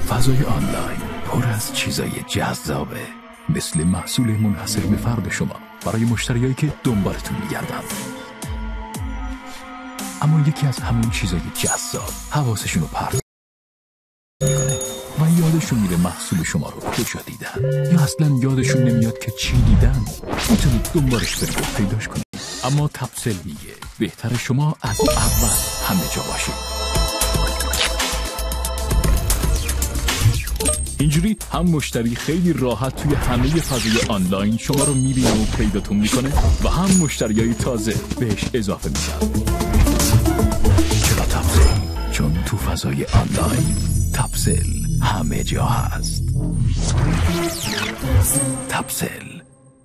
فضای آنلاین پر از چیزای جذابه، مثل محصول منحصر به فرد شما برای مشتریایی که دنبالتون میگردن. اما یکی از همون چیزای جذاب حواسشون رو پرت میکنه و یادشون میره محصول شما رو کجا دیدن، یا اصلا یادشون نمیاد که چی دیدن. میتونید دنبالش برید و پیداش کنید. اما تپسل میگه بهتر شما از اول همه جا باشید. اینجوری هم مشتری خیلی راحت توی همه فضای آنلاین شما رو میبینه و پیداتون میکنه و هم مشتریای تازه بهش اضافه میشن. چرا تپسل؟ چون تو فضای آنلاین تپسل همه جا هست. تپسل.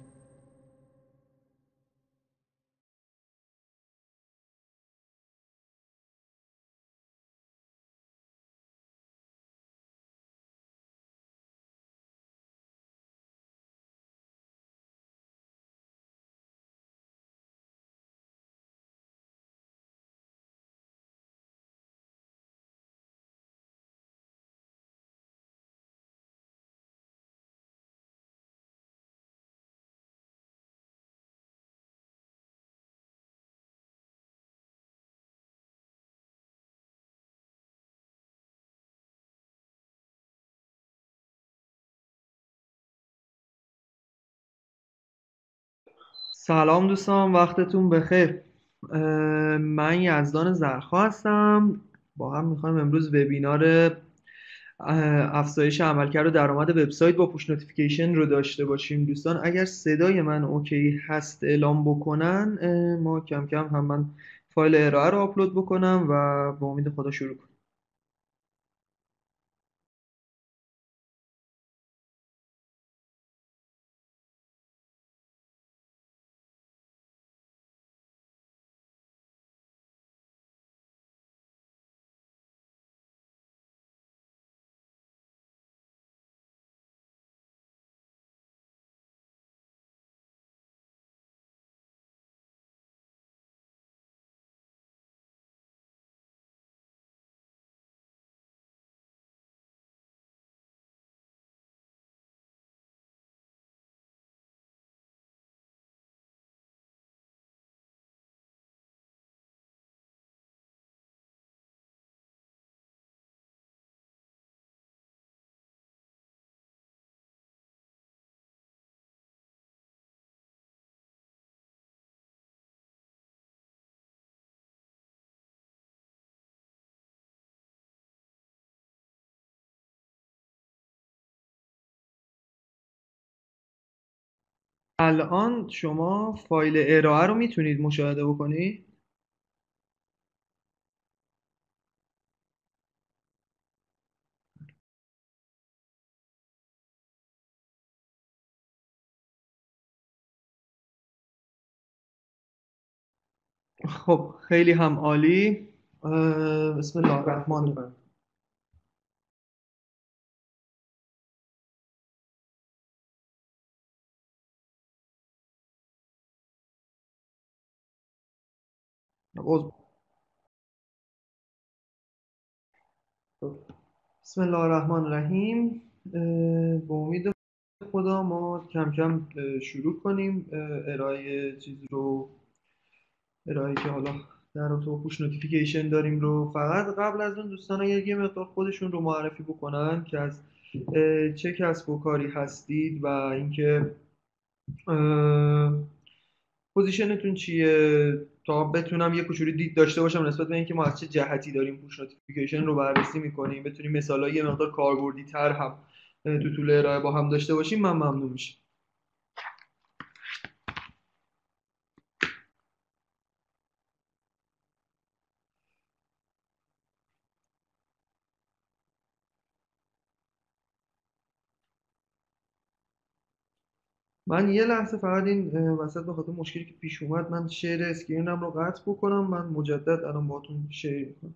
سلام دوستان، وقتتون بخیر. من یزدان زرخا هستم. با هم میخوایم امروز وبینار افزایش عملکرد و درآمد وبسایت با پوش نوتیفیکیشن رو داشته باشیم. دوستان اگر صدای من اوکی هست اعلام بکنن، ما کم کم هم من فایل ارائه رو آپلود بکنم و با امید خدا شروع کنیم. الان شما فایل ارائه رو میتونید مشاهده بکنید. خب خیلی هم عالی. بسم الله الرحمن الرحیم. عذر- بسم الله الرحمن الرحیم. به امید خدا ما کم کم شروع کنیم ارائه چیز رو، ارائه که حالا در تو پوش نوتیفیکیشن داریم رو. فقط قبل از اون دوستان اگر یه مقدار خودشون رو معرفی بکنن که از چه کسب و کاری هستید و اینکه پوزیشنتون چیه، تا بتونم یه کوچولو دید داشته باشم نسبت به اینکه ما از چه جهتی داریم پوش نوتیفیکیشن رو بررسی میکنیم، بتونیم مثالا یه مقدار کاربردی تر هم تو طول ارائه با هم داشته باشیم. من ممنون میشم. من یه لحظه فقط این وسط به خاطر مشکلی که پیش اومد من شیر اسکرینم رو قطع بکنم. من مجدد الان باهاتون شیر میکنم.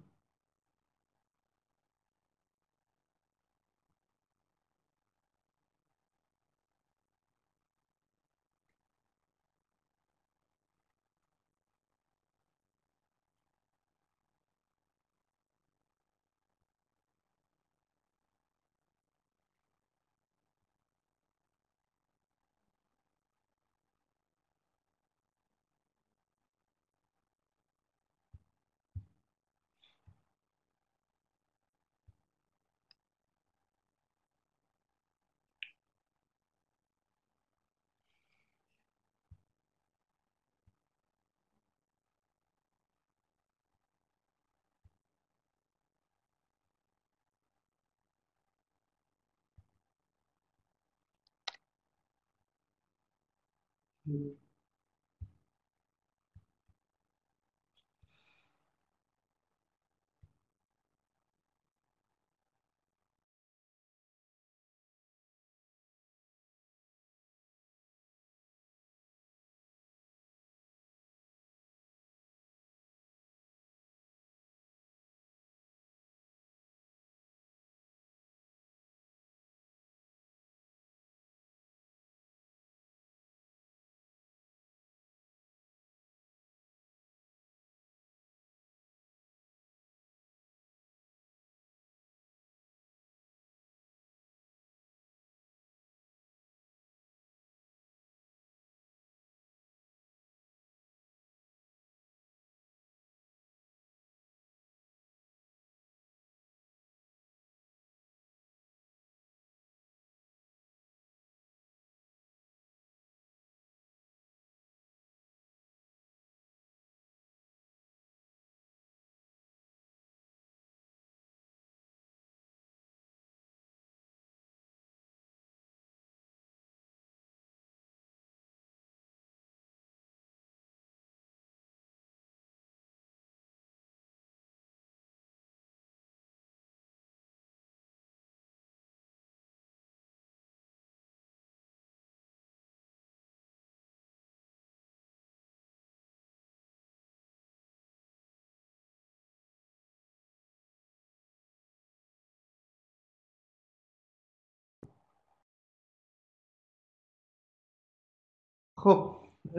خب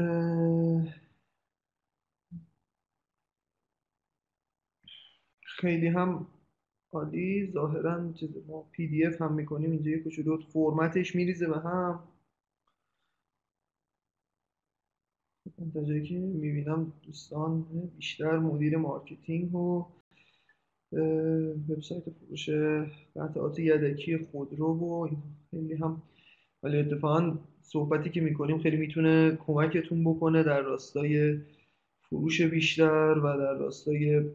خیلی هم عالی. ظاهرا چیز ما پی دی اف هم میکنیم اینجا یه کوچولو فرمتش میریزه به هم. تا جایی که میبینم دوستان بیشتر مدیر مارکتینگ و وبسایت فروش قطعات یدکی خودرو و اینا خیلی هم، ولی اتفاقا صحبتی که میکنیم خیلی میتونه کمکتون بکنه در راستای فروش بیشتر و در راستای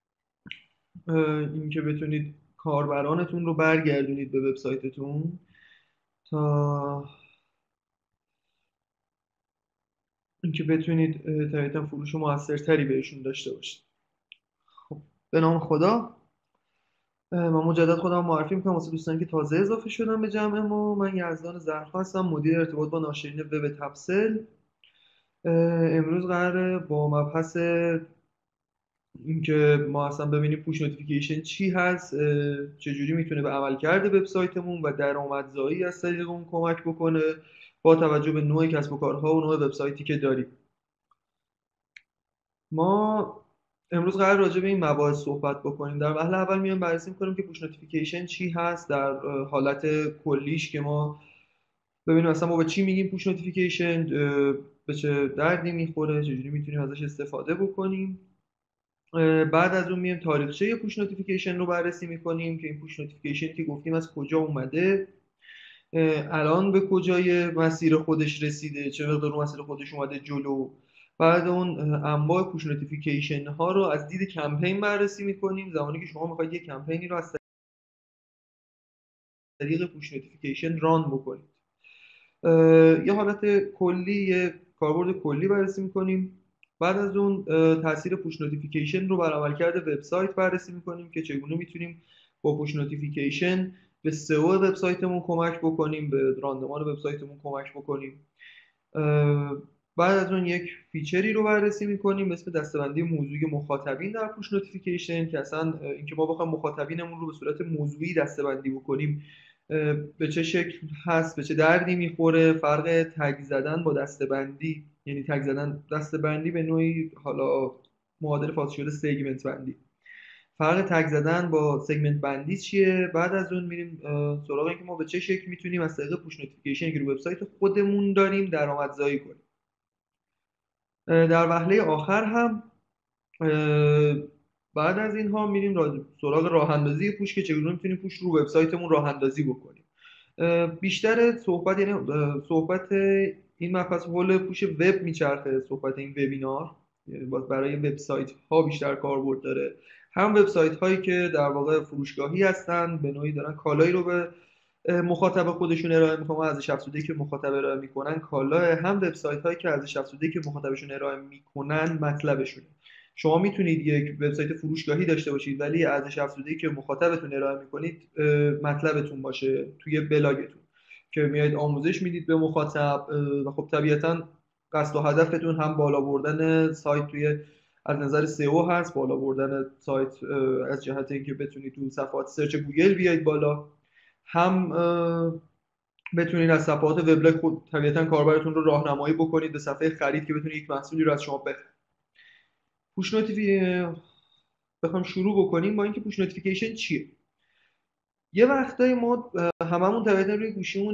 اینکه بتونید کاربرانتون رو برگردونید به وبسایتتون تا اینکه بتونید طبیعتا فروش موثرتری بهشون داشته باشید. خب به نام خدا، من مجدد خودم معرفی میکنم واسه دوستانی که تازه اضافه شدن به جمع ما. من یزدان زهرا هستم، مدیر ارتباط با ناشرین وب تپسل. امروز قراره با مبحث اینکه ما اصلا ببینیم پوش نوتیفیکیشن چی هست، چجوری میتونه به عملکرد وبسایتمون و درآمدزایی از طریق اون کمک بکنه با توجه به نوع کسب و کارها و نوع وبسایتی که داریم. ما امروز قرار راجع به این مباحث صحبت بکنیم. در وهله اول میایم بررسی می‌کنیم که پوش نوتیفیکیشن چی هست در حالت کلیش، که ما ببینیم اصلا ما به چی میگیم پوش نوتیفیکیشن، به چه دردی میخوره، چجوری میتونیم ازش استفاده بکنیم. بعد از اون میایم تاریخچه پوش نوتیفیکیشن رو بررسی میکنیم که این پوش نوتیفیکیشن که گفتیم از کجا اومده، الان به کجای مسیر خودش رسیده، چه مقدار مسیر خودش اومده جلو. بعد اون انواع پوش نوتیفیکیشن ها رو از دید کمپین بررسی میکنیم، زمانی که شما میخواید یه کمپینی رو از طریق پوش نوتیفیکیشن ران بکنید. یه حالت کلی، یه کاربرد کلی بررسی میکنیم. بعد از اون تاثیر پوش نوتیفیکیشن رو بر عملکرد وبسایت بررسی میکنیم که چگونه میتونیم با پوش نوتیفیکیشن به سئو وبسایتمون کمک بکنیم، به راندمان وبسایتمون کمک بکنیم. بعد از اون یک فیچری رو بررسی میکنیم به اسم دسته‌بندی موضوعی مخاطبین در پوش نوتیفیکیشن، که اصلا اینکه ما بخوایم مخاطبینمون رو به صورت موضوعی دسته‌بندی بکنیم به چه شکل هست، به چه دردی میخوره، فرق تگ زدن با دسته‌بندی، یعنی تگ زدن دسته‌بندی به نوعی حالا معادل فاصله شده سگمنت بندی، فرق تگ زدن با سگمنت بندی چیه. بعد از اون میریم سراغ اینکه ما به چه شکل میتونیم از طریق پوش نوتیفیکیشن که رو وبسایت خودمون داریم درآمدزایی کنیم. در وهله آخر هم بعد از اینها میریم سراغ راه اندازی پوش که چگونه میتونیم پوش رو وبسایتمون راه اندازی بکنیم. بیشتر صحبت، یعنی صحبت این مبحث حول پوش وب میچرخه، صحبت این وبینار برای وبسایت ها بیشتر کاربرد داره. هم وبسایت هایی که در واقع فروشگاهی هستن، به نوعی دارن کالایی رو به مخاطب خودشون ارائه میکنن، ارزش افزوده‌ای که مخاطب ارائه میکنن کالا، هم وبسایت هایی که ارزش افزوده‌ای که مخاطبشون ارائه میکنن مطلبشونه. شما میتونید یک وبسایت فروشگاهی داشته باشید ولی ارزش افزوده‌ای که مخاطبتون ارائه میکنید مطلبتون باشه توی بلاگتون که میایید آموزش میدید به مخاطب و خب طبیعتاً قصد و هدفتون هم بالا بردن سایت توی از نظر سئو هست، بالا بردن سایت از جهت اینکه بتونید تو صفحات سرچ گوگل بیاید بالا، هم بتونید از صفحات وبلاگ خود طبیعتاً کاربرتون رو راهنمایی بکنید به صفحه خرید که بتونید یک محصولی رو از شما بخره. پوش بخوام شروع بکنیم با اینکه پوش نوتیفیکیشن چیه. یه وقتایی ما هممون طبیعتاً روی گوشیمون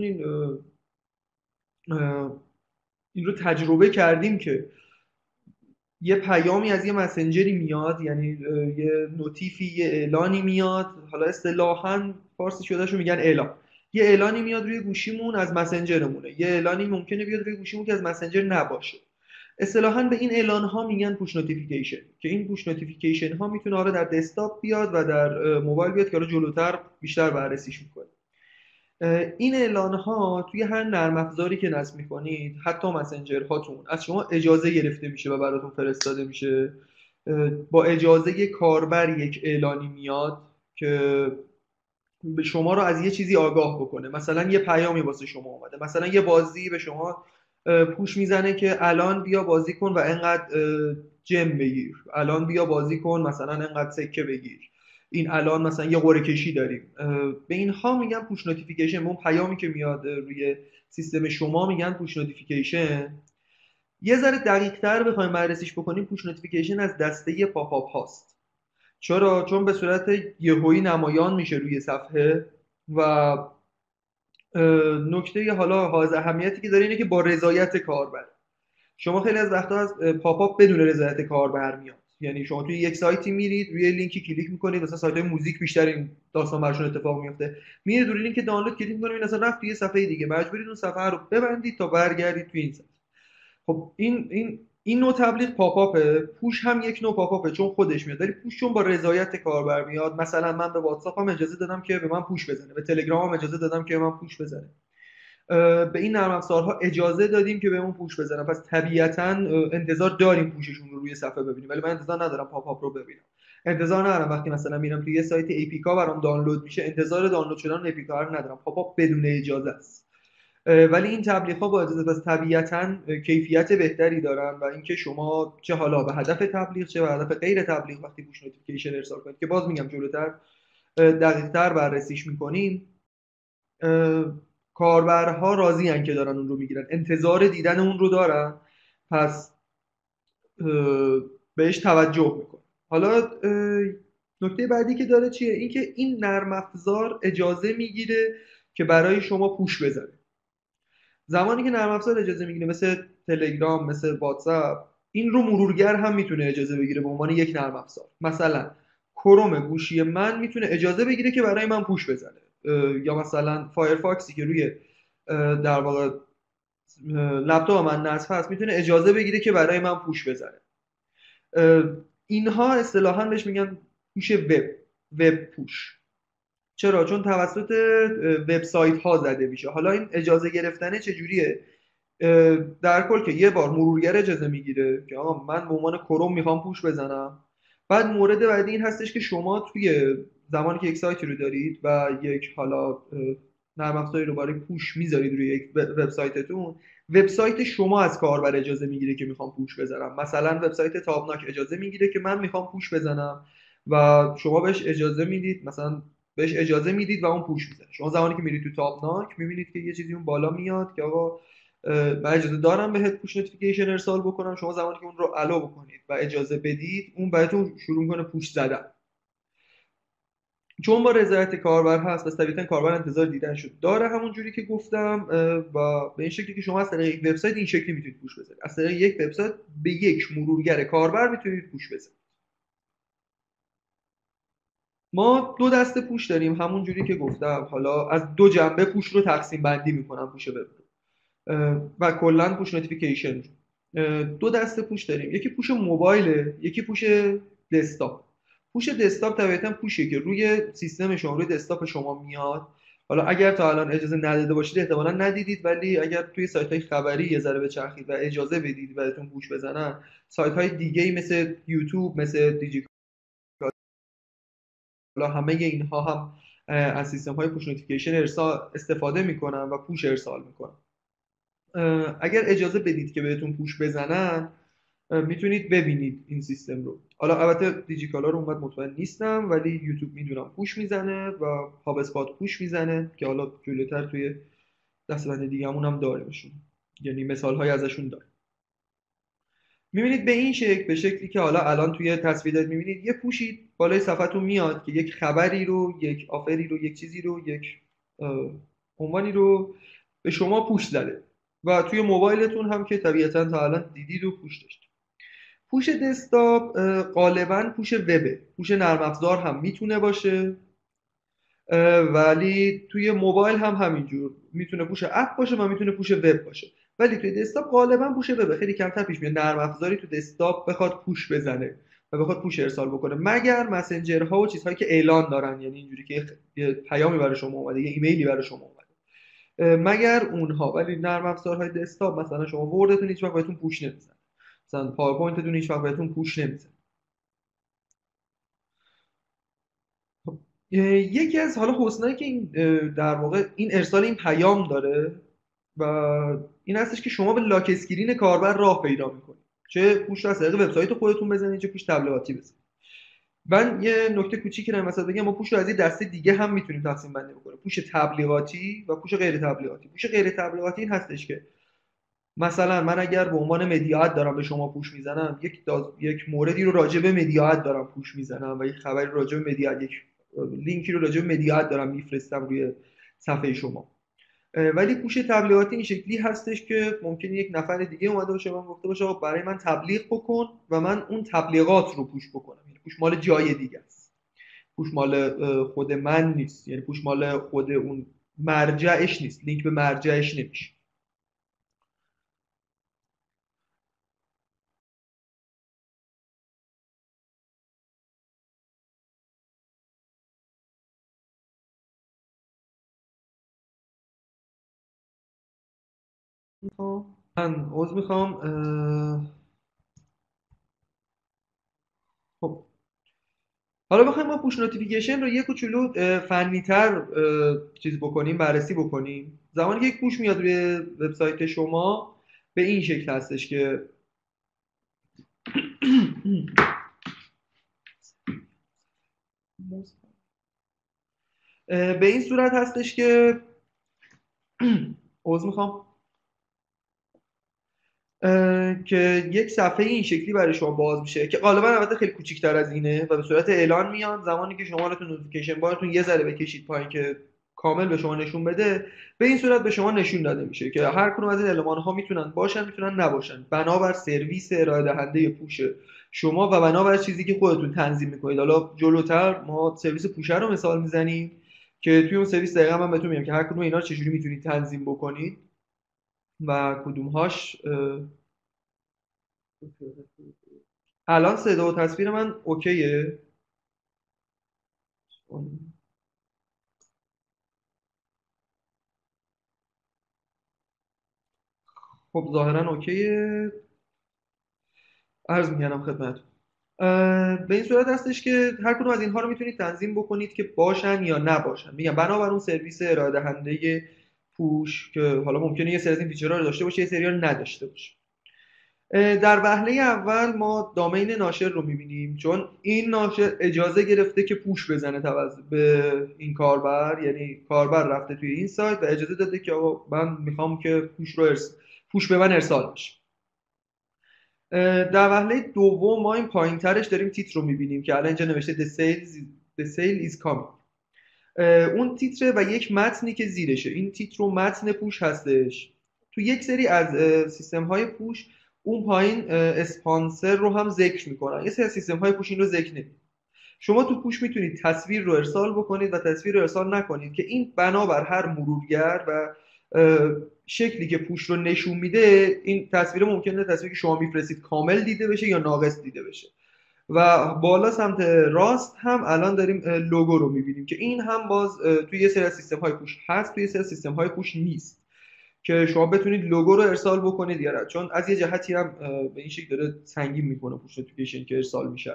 این رو تجربه کردیم که یه پیامی از یه مسنجری میاد، یعنی یه نوتیفی، یه اعلانی میاد، حالا اصطلاحاً فارسی شدهشو میگن اعلان، یه اعلانی میاد روی گوشیمون از مسنجرمونه، یه اعلانی ممکنه بیاد روی گوشیمون که از مسنجر نباشه. اصطلاحاً به این اعلان ها میگن پوش نوتیفیکیشن، که این پوش نوتیفیکیشن ها میتونه حالا در دسکتاپ بیاد و در موبایل بیاد که حالا جلوتر بیشتر بررسیش میکنه. این اعلان ها توی هر نرم افزاری که نصب میکنید، حتی مسنجر هاتون، از شما اجازه گرفته میشه و براتون فرستاده میشه. با اجازه کاربر یک اعلانی میاد که به شما رو از یه چیزی آگاه بکنه. مثلا یه پیامی واسه شما اومده، مثلا یه بازی به شما پوش میزنه که الان بیا بازی کن و انقدر جم بگیر، الان بیا بازی کن مثلا انقدر سکه بگیر، این الان مثلا یه قرعه کشی داریم. به اینها میگن پوش نوتیفیکیشن. اون پیامی که میاد روی سیستم شما میگن پوش نوتیفیکیشن. یه ذره دقیق‌تر بخوایم بررسیش بکنیم، پوش نوتیفیکیشن از دسته پاپ آپ هاست. چرا؟ چون به صورت یهویی نمایان میشه روی صفحه و نکته حالا حائز اهمیتی که داره اینه که با رضایت کاربر. شما خیلی از وقتا از پاپ آپ بدون رضایت کاربر میاد، یعنی شما توی یک سایتی میرید، روی لینکی کلیک میکنید، مثلا سایت‌های موزیک بیشتر این داستان براشون اتفاق میفته، میرید روی لینک دانلود کلیک میکنید، مثلا رفت توی صفحه دیگه، مجبورید اون صفحه رو ببندید تا برگردید توی این صفحه. خب این نوع تبلیغ پاپ آپه. پوش هم یک نوع پاپ آپه چون خودش میاد، ولی پوش چون با رضایت کاربر میاد. مثلا من به واتساپم اجازه دادم که به من پوش بزنه، به تلگرامم اجازه دادم که به من پوش بزنه، به این نرم افزارها اجازه دادیم که بهمون پوش بزنن، پس طبیعتاً انتظار داریم پوششون رو روی صفحه ببینیم. ولی من انتظار ندارم پاپ آپ رو ببینم. انتظار ندارم وقتی مثلا میرم توی یه سایت APK برام دانلود میشه، انتظار دانلود شدن APK رو ندارم، پاپ آپ بدون اجازه است. ولی این تبلیغ ها با اجازه پس طبیعتاً کیفیت بهتری دارن و اینکه شما چه حالا به هدف تبلیغ چه به هدف غیر تبلیغ وقتی پوش نوتیفیکیشن ارسال کنید، که باز میگم جلوتر دقیق‌تر بررسیش میکنیم، کاربرها راضی ان که دارن اون رو میگیرن، انتظار دیدن اون رو دارن، پس بهش توجه میکن. حالا نکته بعدی که داره چیه؟ اینکه این نرم افزار اجازه میگیره که برای شما پوش بزنه. زمانی که نرم افزار اجازه میگیره، مثل تلگرام، مثل واتساپ، این رو مرورگر هم میتونه اجازه بگیره به عنوان یک نرم افزار. مثلا کروم گوشی من میتونه اجازه بگیره که برای من پوش بزنه، یا مثلا فایرفاکسی که روی در واقع لپتاپ من نصب هست میتونه اجازه بگیره که برای من پوش بزنه. اینها اصطلاحاً بهش میگن پوش وب پوش. چرا؟ چون توسط وبسایت ها زده میشه. حالا این اجازه گرفتنه چجوریه؟ در کل که یه بار مرورگر اجازه میگیره که آقا من به عنوان کروم میخوام پوش بزنم. بعد مورد بعدی این هستش که شما توی زمانی که یک سایتی رو دارید و یک حالا نرم افزاری رو برای پوش میذارید روی یک وبسایتتون، وبسایت شما از کاربر اجازه میگیره که میخوام پوش بزنم. مثلا وبسایت تابناک اجازه میگیره که من میخوام پوش بزنم و شما بهش اجازه میدید، مثلا بهش اجازه میدید و اون پوش میزنه. شما زمانی که میرید تو تابناک میبینید که یه چیزی اون بالا میاد که آقا من اجازه دارم بهت پوش نوتیفیکیشن ارسال بکنم. شما زمانی که اون رو الو بکنید و اجازه بدید، اون براتون شروع کنه پوش زدن. چون با رضایت کاربر هست، پس طبیعتا کاربر انتظار دیدن شد داره، همون جوری که گفتم. و به این شکلی که شما از طریق یک وبسایت این شکلی میتونید پوش بزنید، از طریق یک وبسایت به یک مرورگر کاربر میتونید پوش بزنید. ما دو دسته پوش داریم، همون جوری که گفتم. حالا از دو جنبه پوش رو تقسیم بندی میکنم، پوش وب و کلا پوش نوتیفیکیشن. دو دسته پوش داریم، یکی پوش موبایله، یکی پوش دسکتاپ. پوش دسکتاپ طبیعتا پوشیه که روی سیستم شما، روی دسکتاپ شما میاد حالا اگر تا الان اجازه نداده باشید احتمالاً ندیدید، ولی اگر توی سایت‌های خبری یه ذره بچرخید و اجازه بدید بهتون پوش بزنن، سایت‌های دیگه‌ای مثل یوتیوب، مثل دیجیکالا، همه اینها هم از سیستم‌های پوش نوتیفیکیشن استفاده میکنن و پوش ارسال میکنن. اگر اجازه بدید که بهتون پوش بزنن میتونید ببینید این سیستم رو. حالا البته دیجیکالا رو اونقدر مطمئن نیستم، ولی یوتیوب میدونم پوش میزنه و هاب اسپات پوش میزنه که حالا جلوتر توی دستبند دیگه‌مون هم داریمشون، یعنی مثال‌های ازشون داریم. میبینید به این شکل، به شکلی که حالا الان توی تصویرات میبینید، یه پوشی بالای صفحتون میاد که یک خبری رو، یک آفری رو، یک چیزی رو، یک عنوانی رو به شما پوش زده و توی موبایلتون هم که طبیعتاً تا الان دیدید و پوش داشت. پوش دسکتاپ غالباً پوش وبه، پوش نرم افزار هم میتونه باشه، ولی توی موبایل هم همینجور میتونه پوش اپ باشه و میتونه پوش وب باشه، ولی توی دسکتاپ غالبا پوش وب خیلی کمتر پیش میاد نرم افزاری تو دسکتاپ بخواد پوش بزنه و بخواد پوش ارسال بکنه، مگر مسنجرها و چیزهایی که اعلان دارن، یعنی اینجوری که یه پیامی برای شما اومده، یه ایمیلی برای شما اومده، مگر اونها. ولی نرم افزارهای دسکتاپ مثلا شما وردتون هیچ وقت بهتون پوش نمیزنه، مثلا پاورپوینتتون هیچ وقت بهتون پوش نمیزنه. یکی از حالا حسنایی که این در واقع این ارسال این پیام داره و این هستش که شما به لاک اسکرین کاربر راه پیدا میکنید، چه پوش از طریق وبسایت خودتون بزنید چه پوش تبلیغاتی بزنید. من یه نکته کوچیکی رو مثلا بگم، ما پوش رو از این دسته دیگه هم میتونیم تقسیم بندی بکنیم، پوش تبلیغاتی و پوش غیر تبلیغاتی. پوش غیر تبلیغاتی این هستش که مثلا من اگر به عنوان مدیات دارم به شما پوش میزنم، یک موردی رو راجع به مدیات دارم پوش میزنم و یک خبری راجع به مدیات، یک لینکی رو راجع به مدیات دارم میفرستم روی صفحه شما. ولی پوش تبلیغاتی این شکلی هستش که ممکنه یک نفر دیگه اومده باشه من گفته باشه برای من تبلیغ بکن و من اون تبلیغات رو پوش بکنم، یعنی پوش مال جای دیگه است، پوش مال خود من نیست، یعنی پوش مال خود اون مرجعش نیست، لینک به مرجعش نمیشه. من عذر میخوام. خب حالا بخوایم ما پوش نوتیفیکیشن رو یک کوچولو فنی‌تر چیز بکنیم، بررسی بکنیم، زمانی که یک پوش میاد روی وبسایت شما به این شکل هستش که به این صورت هستش که عذر میخوام که یک صفحه این شکلی برای شما باز میشه که غالبا البته خیلی کوچیک‌تر از اینه و به صورت اعلان میاد. زمانی که شما تو نوتیفیکیشن بارتون یه ذره بکشید پایین که کامل به شما نشون بده، به این صورت به شما نشون داده میشه که هر کدوم از این المان‌ها میتونن باشن میتونن نباشن، بنابر سرویس ارائه دهنده پوش شما و بنابر چیزی که خودتون تنظیم میکنید. حالا جلوتر ما سرویس پوشه رو مثال میزنیم که توی اون سرویس دقیقاً من بهتون میگم که هر کدوم اینا رو چجوری میتونید تنظیم بکنید و کدوم‌هاش. الان صدا و تصویر من اوکیه؟ خب ظاهرا اوکیه. عرض میکنم خدمت. به این صورت هستش که هر کدوم از اینها رو میتونید تنظیم بکنید که باشن یا نباشن. میگم بنابر اون سرویس ارائه دهنده پوش که حالا ممکنه یه سری از این فیچرها رو داشته باشه یه سری رو نداشته باشه. در وهله اول ما دامین ناشر رو میبینیم، چون این ناشر اجازه گرفته که پوش بزنه توسط به این کاربر، یعنی کاربر رفته توی این سایت و اجازه داده که آقا من میخوام که پوش به من ارسال بشه. در وهله دوم ما این پایین ترش داریم تیتر رو میبینیم که الان اینجا نوشته The sale is coming. اون تیتره و یک متنی که زیرشه، این تیتر و متن پوش هستش. تو یک سری از سیستم های پوش اون پایین اسپانسر رو هم ذکر میکنن، یه سری از سیستم های پوش این رو ذکر نمیکنن. شما تو پوش میتونید تصویر رو ارسال بکنید و تصویر رو ارسال نکنید که این بنابر هر مرورگر و شکلی که پوش رو نشون میده این تصویر ممکنه تصویری که شما میفرستید کامل دیده بشه یا ناقص دیده بشه. و بالا سمت راست هم الان داریم لوگو رو میبینیم که این هم باز توی یه سری از سیستم های پوش هست، توی یه سری از سیستم های پوش نیست که شما بتونید لوگو رو ارسال بکنید یا نه، چون از یه جهتی هم به این شکل داره سنگین میکنه پوش نوتیفیکیشن که ارسال میشه.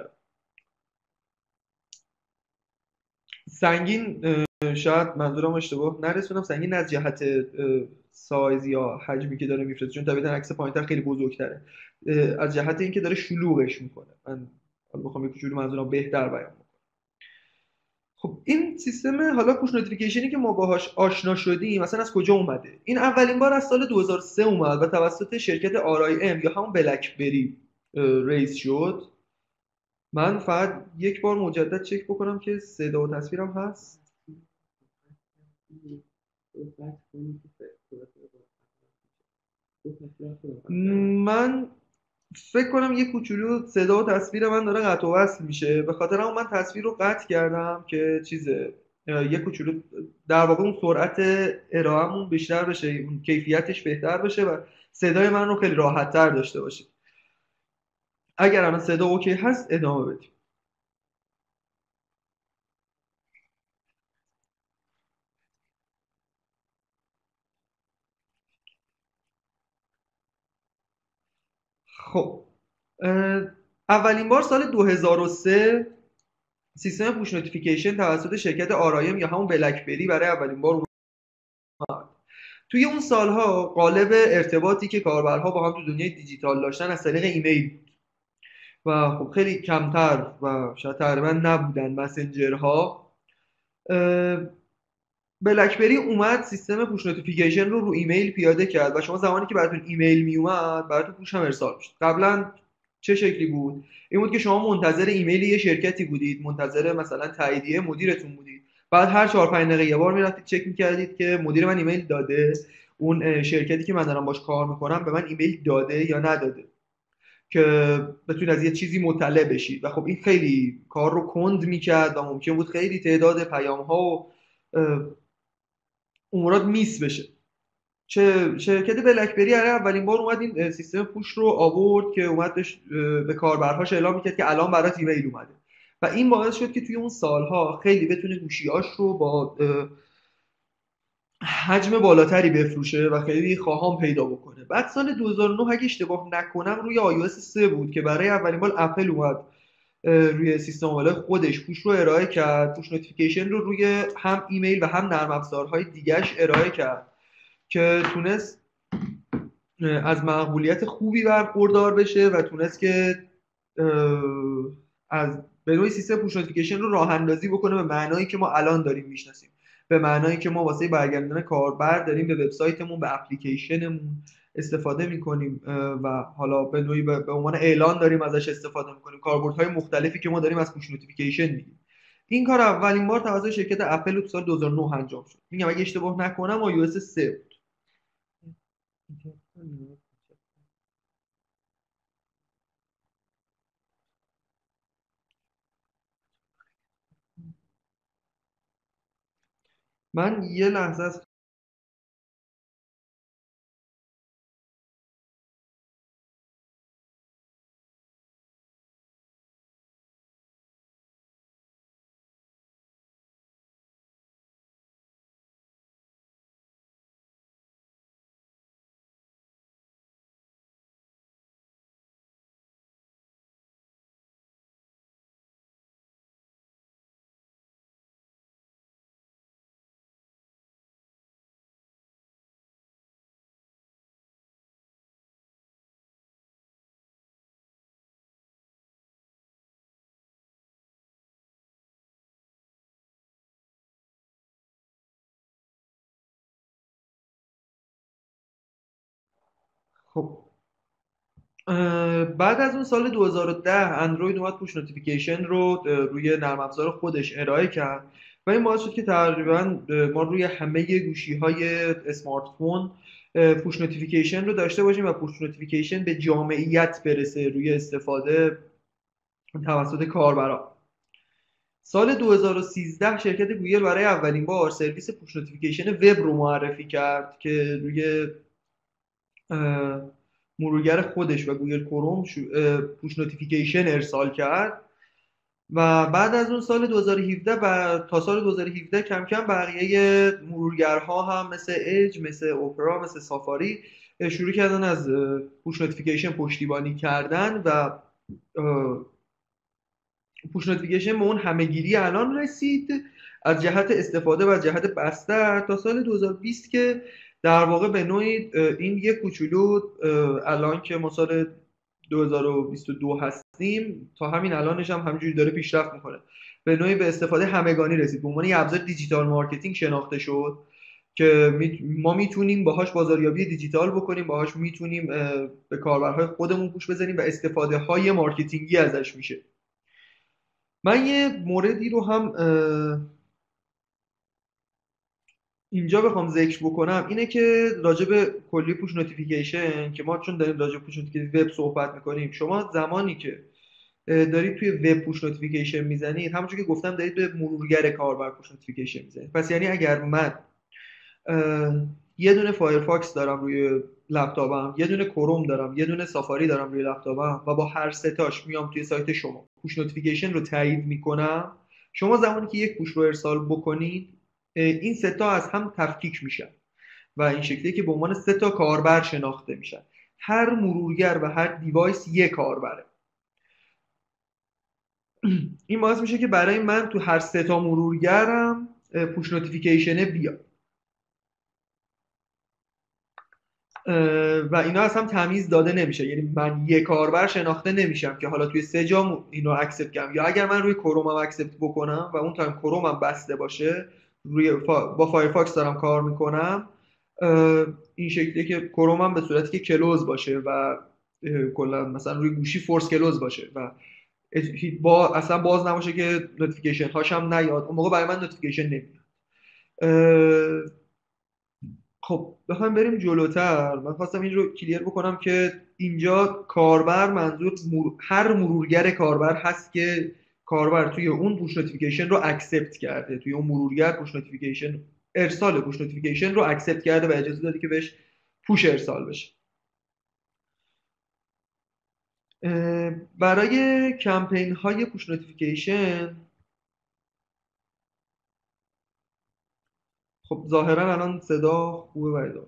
سنگین شاید منظورم اشتباه نرسونم، سنگین از جهت سایز یا حجمی که داره میفرسته، چون طبیعتا عکس پایینتر خیلی بزرگتره، از جهت اینکه داره شلوغش میکنه. من حالا بخوام یک کوچولو منظورم بهتر بیان کنم. خب این سیستم حالا پوش نوتیفیکیشنی که ما باهاش آشنا شدیم مثلا از کجا اومده؟ این اولین بار از سال 2003 اومد و توسط شرکت آرای ام یا همون بلکبری ریس شد. من فقط یک بار مجدد چک بکنم که صدا و تصویرم هست. من فکر کنم یه کوچولو صدا و تصویر من داره قطع و وصل میشه، به خاطر اون من تصویر رو قطع کردم که چیزه یه کوچولو در واقع اون سرعت ارائهمون بیشتر بشه، اون کیفیتش بهتر بشه و صدای من رو خیلی راحت تر داشته باشه. اگر الان صدا اوکی هست ادامه بدیم. خب اولین بار سال 2003 سیستم پوش نوتیفیکیشن توسط شرکت آرایم یا همون بلکبری برای اولین بار اومد. توی اون سالها قالب ارتباطی که کاربرها با هم تو دنیای دیجیتال داشتن از طریق ایمیل بود و خب خیلی کمتر و شاید تقریبا نبودن مسنجرها. بلکبری اومد سیستم پوش نوتیفیکیشن رو ایمیل پیاده کرد و شما زمانی که براتون ایمیل می اومد براتون پوش هم ارسال میشد. قبلا چه شکلی بود؟ این بود که شما منتظر ایمیل یه شرکتی بودید، منتظر مثلا تاییدیه مدیرتون بودید، بعد هر 4 5 دقیقه یه بار میرفتید چک میکردید که مدیر من ایمیل داده، اون شرکتی که من دارم باش کار میکنم به من ایمیل داده یا نداده، که بتونید از یه چیزی مطلع بشید. و خب این خیلی کار رو کند میکرد و ممکن بود خیلی تعداد پیام ها و امورات میس بشه. شرکت بلکبری اولین بار اومد این سیستم پوش رو آورد که اومد به کاربرهاش اعلام میکرد که الان برات ایمیل اومده و این باعث شد که توی اون سالها خیلی بتونه گوشیاش رو با حجم بالاتری بفروشه و خیلی خواهان پیدا بکنه. بعد سال 2009 اگه اشتباه نکنم روی iOS 3 بود که برای اولین بار اپل اومد روی سیستم عامل خودش پوش رو ارائه کرد، پوش نوتیفیکیشن رو روی هم ایمیل و هم نرم افزارهای دیگه‌اش ارائه کرد که تونست از مقبولیت خوبی برخوردار بشه و تونست که از به نوعی سیستم پوش نوتیفیکیشن رو راه اندازی بکنه به معنایی که ما الان داریم میشناسیم، به معنایی که ما واسه برگردوندن کاربر داریم به وبسایتمون، به اپلیکیشنمون استفاده میکنیم و حالا به نوعی به عنوان اعلان داریم ازش استفاده میکنیم، کاربردهای مختلفی که ما داریم از پوش نوتیفیکیشن میگیم. این کار اولین بار توسط شرکت اپل تو سال 2009 انجام شد. میگم اگه اشتباه نکنم iOS 3 بود. من یه لحظه از خب بعد از اون سال 2010 اندروید اومد پوش نوتیفیکیشن رو روی نرم افزار خودش ارائه کرد و این باعث شد که تقریبا ما روی همه گوشی‌های اسمارت فون پوش نوتیفیکیشن رو داشته باشیم و پوش نوتیفیکیشن به جامعیت برسه روی استفاده توسط کاربران. سال 2013 شرکت گوگل برای اولین بار سرویس پوش نوتیفیکیشن وب رو معرفی کرد که روی مرورگر خودش و گوگل کروم پوش نوتیفیکیشن ارسال کرد و بعد از اون سال 2017 تا سال 2017 کم کم بقیه مرورگرها هم مثل اج، مثل اوپرا، مثل سافاری شروع کردن از پوش نوتیفیکیشن پشتیبانی کردن و پوش نوتیفیکیشن به اون همهگیری الان رسید از جهت استفاده و از جهت بستر تا سال 2020 که در واقع به نوعی این یک کوچولو الان که ما سال 2022 هستیم تا همین الانش هم همینجوری داره پیشرفت میکنه، به نوعی به استفاده همگانی رسید، به عنوان یه ابزار دیجیتال مارکتینگ شناخته شد که ما میتونیم باهاش بازاریابی دیجیتال بکنیم، باهاش میتونیم به کاربرهای خودمون گوش بزنیم و استفاده های مارکتینگی ازش میشه. من یه موردی رو هم اینجا بخوام ذکر بکنم اینه که راجع به کلی پوش نوتیفیکیشن که ما چون داریم راجع به پوش نوتیفیکیشن وب صحبت میکنیم، شما زمانی که دارید توی وب پوش نوتیفیکیشن میزنید همونجوری که گفتم دارید به مرورگر کاربر پوش نوتیفیکیشن میزنید. پس یعنی اگر من یه دونه فایرفاکس دارم روی لپتاپم، یه دونه کروم دارم، یه دونه سافاری دارم روی لپتاپم و با هر ستاش میام توی سایت شما پوش نوتیفیکیشن رو تایید میکنم، شما زمانی که یک پوش رو ارسال بکنید این ستا از هم تفکیک میشن و این شکلیه که به عنوان سه تا کاربر شناخته میشن. هر مرورگر و هر دیوایس یک کاربره. این باعث میشه که برای من تو هر سه تا مرورگرم پوش نوتیفیکیشن بیاد و اینا از هم تمیز داده نمیشه. یعنی من یک کاربر شناخته نمیشم که حالا توی سه جا اینو اکسپت کنم، یا اگر من روی کرومم اکسپت بکنم و اون تایم کرومم بسته باشه با فایرفاکس دارم کار میکنم، این شکلیه که کرومم به صورتی که کلوز باشه و کلا مثلا روی گوشی فورس کلوز باشه و اصلا باز نباشه که نوتیفیکیشن هاشم نیاد، اون موقع برای من نوتیفیکیشن نمیاد. خب بخوایم بریم جلوتر، من خواستم این رو کلیر بکنم که اینجا کاربر منظور هر مرورگر کاربر هست که کاربر توی اون پوش نوتیفیکیشن رو اکسپت کرده، توی اون مرورگر پوش نوتیفیکیشن ارسال پوش نوتیفیکیشن رو اکسپت کرده و اجازه داده که بهش پوش ارسال بشه. برای کمپین های پوش نوتیفیکیشن خب ظاهرا الان صدا خوبه برای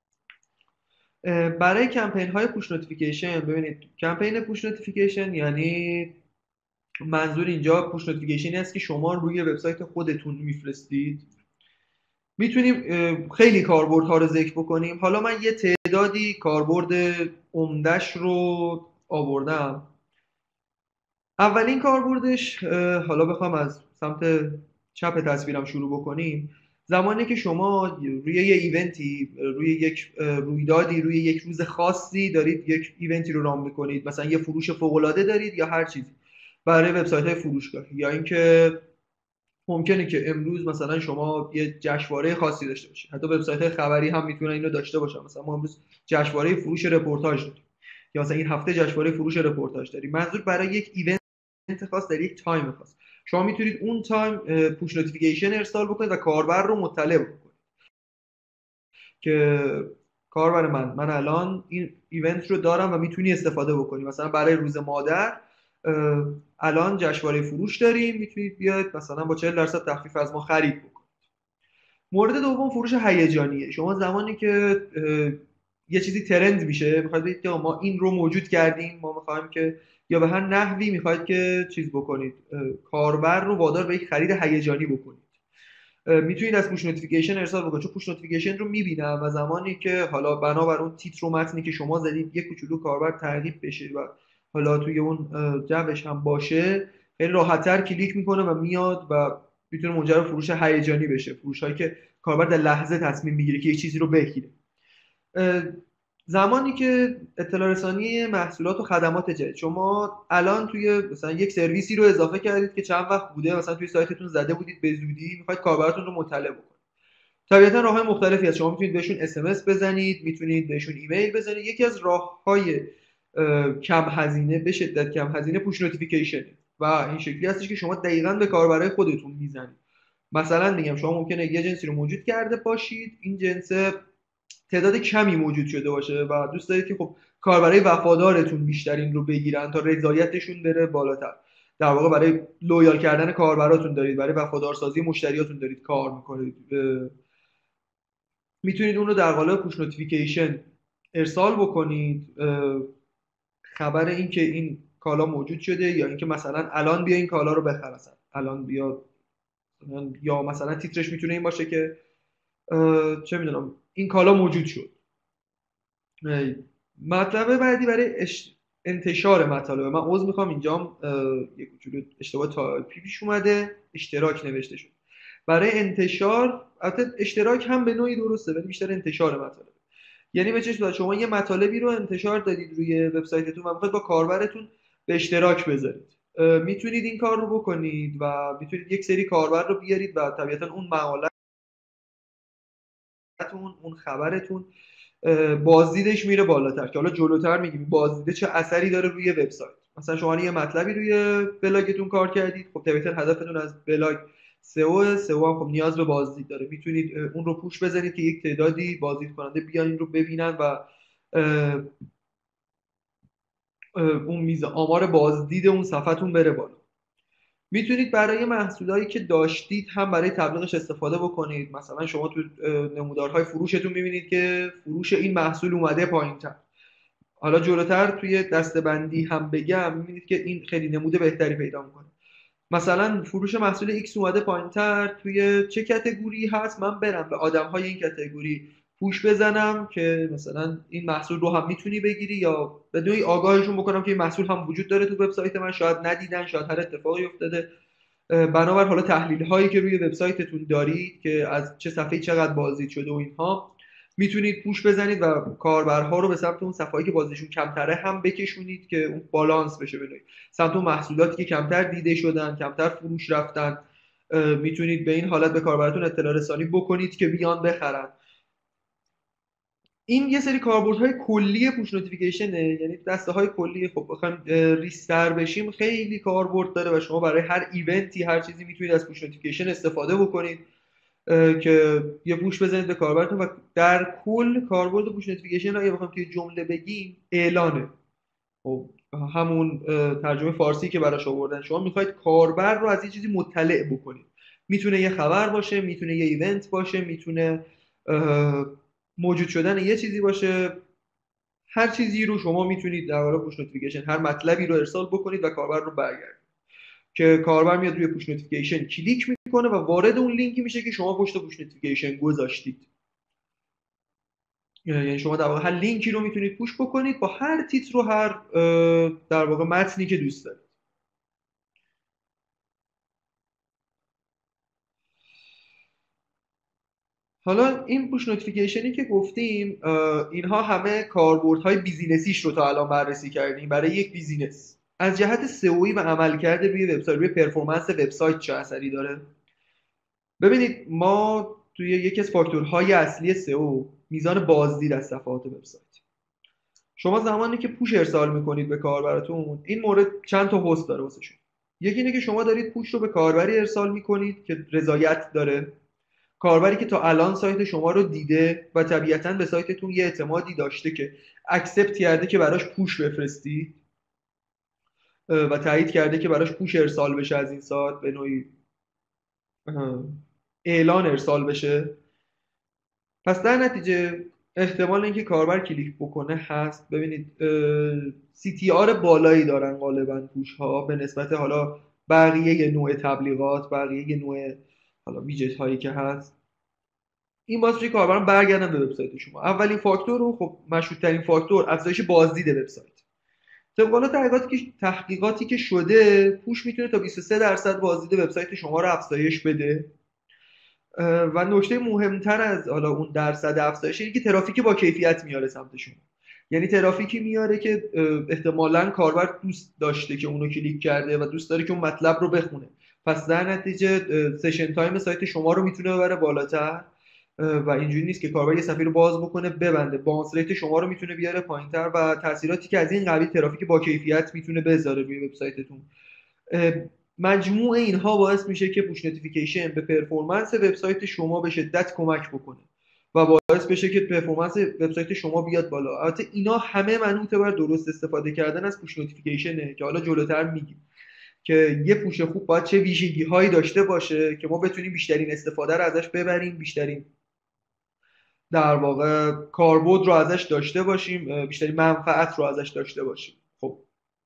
برای کمپین های پوش نوتیفیکیشن ببینید کمپین پوش نوتیفیکیشن یعنی منظور اینجا پوش نوتیفیکیشنی است که شما روی وبسایت خودتون میفرستید. میتونیم خیلی کاربردها رو ذکر بکنیم، حالا من یه تعدادی کاربرد عمده‌اش رو آوردم. اولین کاربردش، حالا بخوام از سمت چپ تصویرم شروع بکنیم، زمانی که شما روی یه ایونتی، روی یک رویدادی، روی یک روز خاصی دارید یک ایونتی رو رام میکنید، مثلا یه فروش فوق‌العاده دارید یا هر چیزی برای وبسایت‌های فروشگاه، یا اینکه ممکنه که امروز مثلا شما یه جشنواره خاصی داشته باشید، حتی وبسایت‌های خبری هم میتونن اینو داشته باشن، مثلا ما امروز جشنواره فروش رپورتاج داریم یا مثلا این هفته جشنواره فروش رپورتاج داریم. منظور برای یک ایونت خاص در یک تایم خاص شما میتونید اون تایم پوش نوتیفیکیشن ارسال بکنید و کاربر رو مطلع بکنید که کاربر من الان این ایونت رو دارم و میتونی استفاده بکنی. مثلا برای روز مادر الان جشنواره فروش داریم، میتونید بیاید مثلا با 40% تخفیف از ما خرید بکنید. مورد دوم فروش هیجانیه. شما زمانی که یه چیزی ترند میشه میخواید بگید که ما این رو موجود کردیم، ما میخوایم که یا به هر نحوی میخواید که چیز بکنید، کاربر رو وادار به یک خرید هیجانی بکنید، میتونید از پوش نوتیفیکیشن ارسال بکنید، چون پوش نوتیفیکیشن رو میبینم و زمانی که حالا بنابر اون تیتر و متنی که شما زدید یک کوچولو کاربر ترغیب بشه و حالا توی اون جوش هم باشه، خیلی راحت‌تر کلیک میکنه و میاد و میتونه منجر به فروش هیجانی بشه، فروشایی که کاربر در لحظه تصمیم میگیره که یک چیزی رو بگیره. زمانی که اطلاع رسانی محصولات و خدمات جدید، شما الان توی مثلا یک سرویسی رو اضافه کردید که چند وقت بوده، مثلا توی سایتتون زده بودید به زودی میخواید کاربراتون رو مطلع بکنید، طبیعتا راههای مختلفی هست. شما میتونید بهشون اس بزنید، میتونید بهشون ایمیل بزنید. یکی از راههای کم هزینه، به شدت کم هزینه، پوش نوتیفیکیشن و این شکلی هستش که شما دقیقاً به کاربرای خودتون میزنید. مثلا میگم شما ممکنه یه جنسی رو موجود کرده باشید، این جنس تعداد کمی موجود شده باشه و دوست دارید که خب کاربرای وفادارتون بیشتر این رو بگیرن تا رضایتشون بره بالاتر. در واقع برای لویال کردن کاربراتون دارید، برای وفادارسازی مشتریاتون دارید کار میکنید. میتونید اون رو در قالب پوش نوتیفیکیشن ارسال بکنید، خبر این که این کالا موجود شده، یا اینکه مثلا الان بیا این کالا رو بخر، مثلا الان بیا، یا مثلا تیترش میتونه این باشه که چه میدونم این کالا موجود شد. مطلب بعدی برای انتشار مطالب، من عذر میخوام اینجام یک کوچولو اشتباه تایپی پیش اومده، اشتراک نوشته شد. برای انتشار، البته اشتراک هم به نوعی درسته ولی بیشتر انتشار مطالب. یعنی به چه صورت؟ شما یه مطالبی رو انتشار دادید روی وبسایتتون و میخواید با کاربرتون به اشتراک بذارید، میتونید این کار رو بکنید و میتونید یک سری کاربر رو بیارید و طبیعتا اون مقالتون، اون خبرتون بازدیدش میره بالاتر، که حالا جلوتر میگیم بازدید چه اثری داره روی وبسایت. مثلا شما یه مطلبی روی بلاگتون کار کردید، خب طبیعتا هدفتون از بلاگ سئو هم خب نیاز به بازدید داره، میتونید اون رو پوش بزنید که یک تعدادی بازدید کننده بیان این رو ببینن و اون میزه آمار بازدید اون صفحتون بره بالا. میتونید برای محصولایی که داشتید هم برای تبلیغش استفاده بکنید. مثلا شما تو نمودارهای فروشتون میبینید که فروش این محصول اومده پایین‌تر، حالا جلوتر توی دسته‌بندی هم بگم میبینید که این خیلی نمود بهتری پیدا میکنه. مثلا فروش محصول X اومده پایین‌تر، توی چه کاتگوری هست، من برم به آدم‌های این کاتگوری پوش بزنم که مثلا این محصول رو هم میتونی بگیری، یا به نوعی آگاهشون بکنم که این محصول هم وجود داره تو وبسایت من، شاید ندیدن، شاید هر اتفاقی افتاده. بنابر حالا تحلیل هایی که روی وبسایتتون دارید که از چه صفحه‌ای چقدر بازدید شده و اینها، میتونید پوش بزنید و کاربرها رو به سمت اون صفحه‌ای که بازدیدشون کمتره هم بکشونید که اون بالانس بشه، بنوعی سمت اون محصولاتی که کمتر دیده شدن، کمتر فروش رفتن. میتونید به این حالت به کاربراتون اطلاع رسانی بکنید که بیان بخرن. این یه سری کاربردهای کلی پوش نوتیفیکیشنه، یعنی دسته های کلی. خب بخوایم ریستر بشیم خیلی کاربرد داره و شما برای هر ایونتی، هر چیزی میتونید از پوش نوتیفیکیشن استفاده بکنید که یه پوش بزنید به کاربرتون. و در کل کاربرد پوش نوتیفیکیشن اگه بخوام که جمله بگیم اعلانه. خب همون ترجمه فارسی که براش آوردن، شما میخواید کاربر رو از یه چیزی مطلع بکنید، میتونه یه خبر باشه، میتونه یه ایونت باشه، میتونه موجود شدن یه چیزی باشه، هر چیزی رو شما میتونید در واقع پوش نوتیفیکیشن، هر مطلبی رو ارسال بکنید و کاربر رو برگردید که کاربر میاد روی پوش نوتیفیکیشن کلیک میکنه و وارد اون لینکی میشه که شما پشت پوش نوتیفیکیشن گذاشتید. یعنی شما در واقع هر لینکی رو میتونید پوش بکنید با هر تیتر و هر در واقع متنی که دوست دارید. حالا این پوش نوتیفیکیشنی که گفتیم، اینها همه کاربردهای بیزینسیش رو تا الان بررسی کردیم برای یک بیزینس. از جهت سئویی و عملکرد روی وبسایت، روی پرفورمنس وبسایت چه اثری داره؟ ببینید ما توی یکی از فاکتورهای اصلی سئو میزان بازدید از صفحات وبسایت. شما زمانی که پوش ارسال میکنید به کاربراتون، این مورد چند تا هست داره واسه شما. یکی اینه که شما دارید پوش رو به کاربری ارسال میکنید که رضایت داره، کاربری که تا الان سایت شما رو دیده و طبیعتاً به سایتتون یه اعتمادی داشته که اکسپت کرده که براش پوش بفرستید و تایید کرده که براش پوش ارسال بشه، از این سایت به نوعی اعلان ارسال بشه. پس در نتیجه احتمال اینکه کاربر کلیک بکنه هست. ببینید CTR بالایی دارن غالبا پوش ها به نسبت حالا بقیه نوع تبلیغات، بقیه نوع حالا ویجت هایی که هست. این باعث میشه کاربران برگردن به وبسایت شما. اولین فاکتور رو، خب مشهور ترین فاکتور، افزایش بازدید وبسایت. طبق تحقیقاتی که شده، پوش میتونه تا 23% بازدید وبسایت شما رو افزایش بده. و نکته مهمتر از حالا اون درصد افزایش اینه که ترافیک با کیفیت میاره سمت شما. یعنی ترافیکی میاره که احتمالاً کاربر دوست داشته که اونو کلیک کرده و دوست داره که اون مطلب رو بخونه. پس در نتیجه سشن تایم سایت شما رو میتونه ببره بالاتر و اینجوری نیست که کاربر یه صفحه رو باز بکنه ببنده. باونس ریت شما رو میتونه بیاره پایینتر و تاثیراتی که از این قبیل ترافیک با کیفیت میتونه بذاره روی وبسایتتون. مجموع اینها باعث میشه که پوش نوتیفیکیشن به پرفورمنس وبسایت شما به شدت کمک بکنه و باعث باعث بشه که پرفورمنس وبسایت شما بیاد بالا. البته اینا همه منوط بر درست استفاده کردن از پوش نوتیفیکیشنه که حالا جلوتر میگیم که یه پوش خوب باید چه ویژگی هایی داشته باشه که ما بتونیم بیشترین استفاده رو ازش ببریم، بیشترین در واقع کاربرد رو ازش داشته باشیم، بیشترین منفعت رو ازش داشته باشیم. خب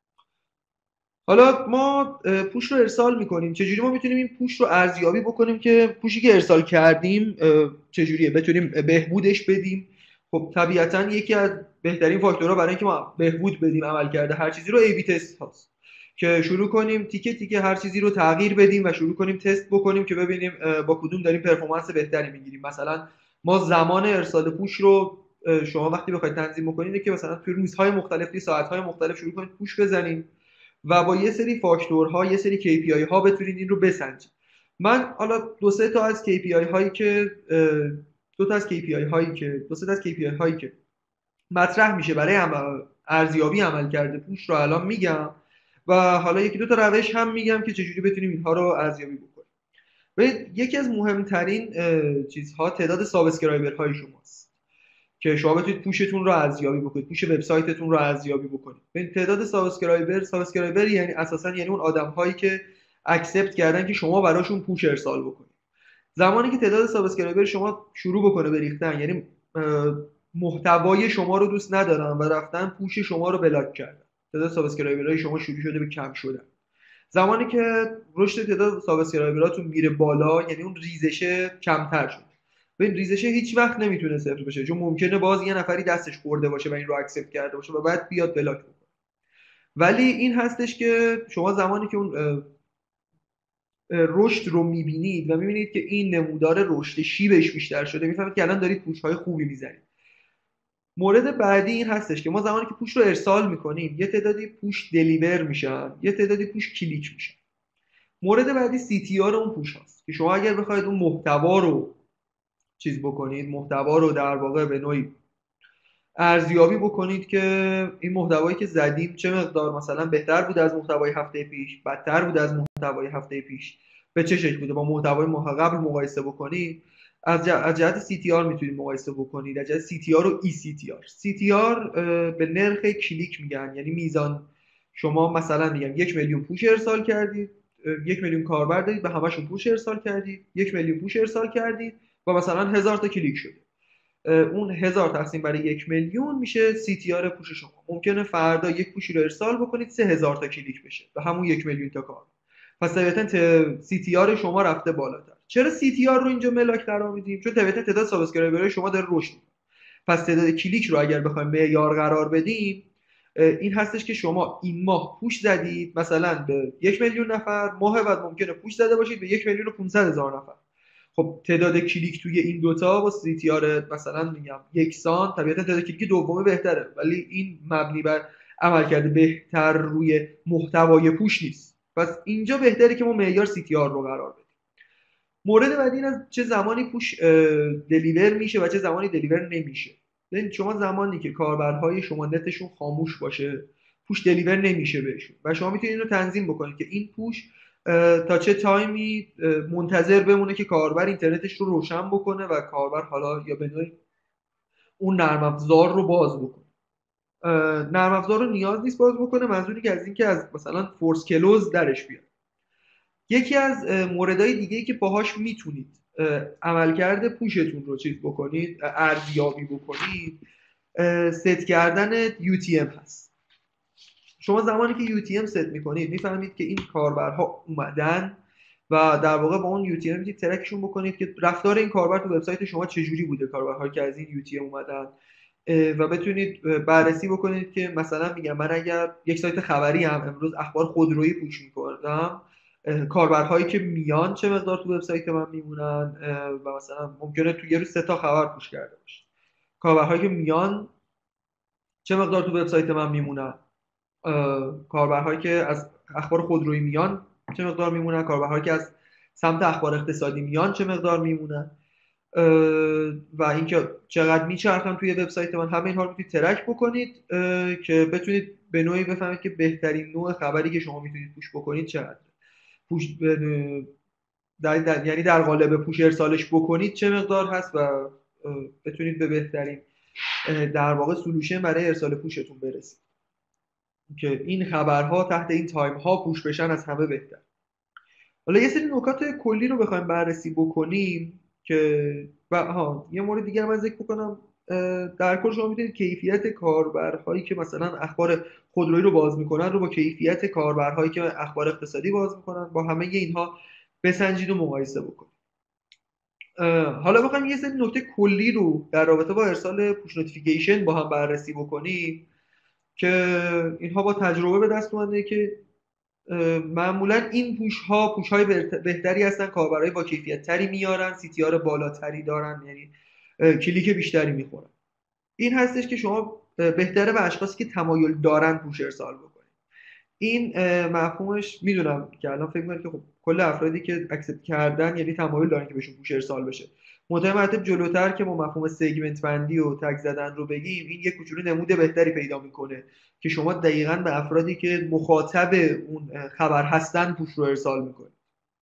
حالا ما پوش رو ارسال میکنیم. چجوری ما میتونیم این پوش رو ارزیابی بکنیم که پوشی که ارسال کردیم چجوریه، بتونیم بهبودش بدیم؟ خب طبیعتا یکی از بهترین فاکتورها برای اینکه ما بهبود بدیم عملکرد هر چیزی رو ای بی تست هاست که شروع کنیم تیکه تیکه هر چیزی رو تغییر بدیم و شروع کنیم تست بکنیم که ببینیم با کدوم داریم پرفورمنس بهتری میگیریم. مثلا ما زمان ارسال پوش رو شما وقتی بخواید تنظیم بکنید که مثلا توی روزهای مختلف، توی ساعت‌های مختلف شروع کنید پوش بزنید و با یه سری فاکتورها، یه سری KPI ها بتونید این رو بسنجید. من حالا دو سه تا از KPI هایی که مطرح میشه برای ارزیابی عملکرد پوش رو الان میگم و حالا یکی دو تا روش هم میگم که چجوری بتونیم اینها رو ارزیابی بکنیم. یکی از مهمترین چیزها تعداد سابسکرایبر های شماست که شما بتونید پوشتون رو ارزیابی بکنید، پوش وبسایتتون رو ارزیابی بکنید. ببین تعداد سابسکرایبر یعنی اساسا یعنی اون آدم‌هایی که اکسپت کردن که شما براشون پوش ارسال بکنید. زمانی که تعداد سابسکرایبر شما شروع بکنه به ریختن، یعنی محتوای شما رو دوست ندارن و رفتن پوش شما رو بلاک کردن، تعداد سابسکرایبرهای شما شروع شده به کم شدن. زمانی که رشد تعداد سابسکرایبراتون میره بالا، یعنی اون ریزش کمتر شده. ببین ریزش هیچ وقت نمیتونه صفر بشه، چون ممکنه باز یه نفری دستش خورده باشه و این رو اکسپت کرده باشه و بعد بیاد بلاک بکنه. ولی این هستش که شما زمانی که اون رشد رو میبینید و میبینید که این نمودار رشد شیبش بیشتر شده، میفهمید که الان دارید پوش‌های خوبی میزنید. مورد بعدی این هستش که ما زمانی که پوش رو ارسال میکنیم یه تعدادی پوش دلیور میشن، یه تعدادی پوش کلیک میشن. مورد بعدی CTR اون پوش هست که شما اگر بخواید اون محتوا رو چیز بکنید، محتوا رو در واقع به نوعی ارزیابی بکنید که این محتوایی که زدیم چه مقدار مثلا بهتر بود از محتوای هفته پیش، بدتر بود از محتوای هفته پیش، به چه شکل بوده، با محتوای قبل مقایسه بکنید. از جهت CTR میتونید مقایسه بکنید، از جهت CTR و ECTR. CTR به نرخ کلیک میگن، یعنی میزان شما مثلا میگم 1 میلیون پوش ارسال کردید، 1 میلیون کاربر دارید به همشون پوش ارسال کردید، 1 میلیون پوش ارسال کردید و مثلا 1000 تا کلیک شده. اون 1000 تقسیم بر 1 میلیون میشه CTR پوش شما. ممکنه فردا یک پوشی رو ارسال بکنید 3000 تا کلیک بشه و همون 1 میلیون تا کار. پس طبیعتا CTR شما رفته بالاتر. چرا CTR رو اینجا ملاک قرار میدیم؟ چون طبیعتا تعداد سابسکرایبرهای شما داره رشد میکنه. پس تعداد کلیک رو اگر بخوایم معیار قرار بدیم، این هستش که شما این ماه پوش زدید مثلا به 1 میلیون نفر، ماه بعد ممکنه پوش زده باشید به 1,500,000 نفر. خب تعداد کلیک توی این دوتا با CTR مثلا میگم یکسان، طبیعتا تعداد کلیک دومی بهتره، ولی این مبنی بر عملکرد بهتر روی محتوای پوش نیست. پس اینجا بهتره که ما معیار CTR رو قرار بدیم. مورد بعدی این از چه زمانی پوش دلیور میشه و چه زمانی دلیور نمیشه. ببین شما زمانی که کاربرهای شما نتشون خاموش باشه پوش دلیور نمیشه بهشون و شما میتونید اینو تنظیم بکنید که این پوش تا چه تایمی منتظر بمونه که کاربر اینترنتش رو روشن بکنه و کاربر حالا یا به نوعی اون نرم افزار رو باز بکنه. نرم افزار رو نیاز نیست باز بکنه، منظوری که از این که از مثلا فورس کلوز درش بیاد. یکی از موردهای دیگه‌ای که باهاش میتونید عملکرد پوشتون رو چیز بکنید، ارزیابی بکنید، ست کردن UTM هست. شما زمانی که UTM ست میکنید میفهمید که این کاربرها اومدن و در واقع با اون UTM میتونید ترکشون بکنید که رفتار این کاربر تو وبسایت شما چجوری بوده، کاربرهایی که از این UTM اومدن، و بتونید بررسی بکنید که مثلا میگم من اگر یک سایت خبری هم امروز اخبار خودرویی پوش میکنم، کاربرهایی که میان چه مقدار تو وبسایت من میمونن و مثلا ممکنه تو یه روز 3 تا خبر پوش کرده باشه. کاربرهایی که میان چه مقدار تو وبسایت من میمونن، کاربرهایی که از اخبار خودرویی میان چه مقدار میمونن، کاربرهایی که از سمت اخبار اقتصادی میان چه مقدار میمونن و اینکه چقدر میچرخن توی وبسایت من. همه اینها رو میتونید ترک بکنید که بتونید به نوعی بفهمید که بهترین نوع خبری که شما میتونید پوش بکنید چقدر. یعنی در قالب پوش ارسالش بکنید چه مقدار هست و بتونید به بهترین در واقع سولوشن برای ارسال پوشتون برسید که این خبرها تحت این تایم ها پوش بشن از همه بهتر. حالا یه سری نکات کلی رو بخوایم بررسی بکنیم که یه مورد دیگه من ذکر بکنم. در کل شما می‌دونید کیفیت کاربرهایی که مثلا اخبار خودرویی رو باز میکنن رو با کیفیت کاربرهایی که اخبار اقتصادی باز میکنن با همه اینها بسنجید و مقایسه بکنید. حالا بخوایم یه سری نکته کلی رو در رابطه با ارسال پوش نوتیفیکیشن با هم بررسی بکنیم که اینها با تجربه به دست اومده که معمولا این پوش های بهتری هستن، کاربرای با کیفیت تری میارن، CTR بالاتری دارن، یعنی کلیک بیشتری میخورن. این هستش که شما بهتره به اشخاصی که تمایل دارن پوش ارسال بکنید. این مفهومش میدونم که الان فکر می‌کنید که خب کل افرادی که اکسپت کردن یعنی تمایل دارن که بهشون پوش ارسال بشه. مرتب جلوتر که ما مفهوم سگمنت بندی و تگ زدن رو بگیم، این یک کوچولو نمود بهتری پیدا میکنه که شما دقیقاً به افرادی که مخاطب اون خبر هستن پوش رو ارسال میکنید.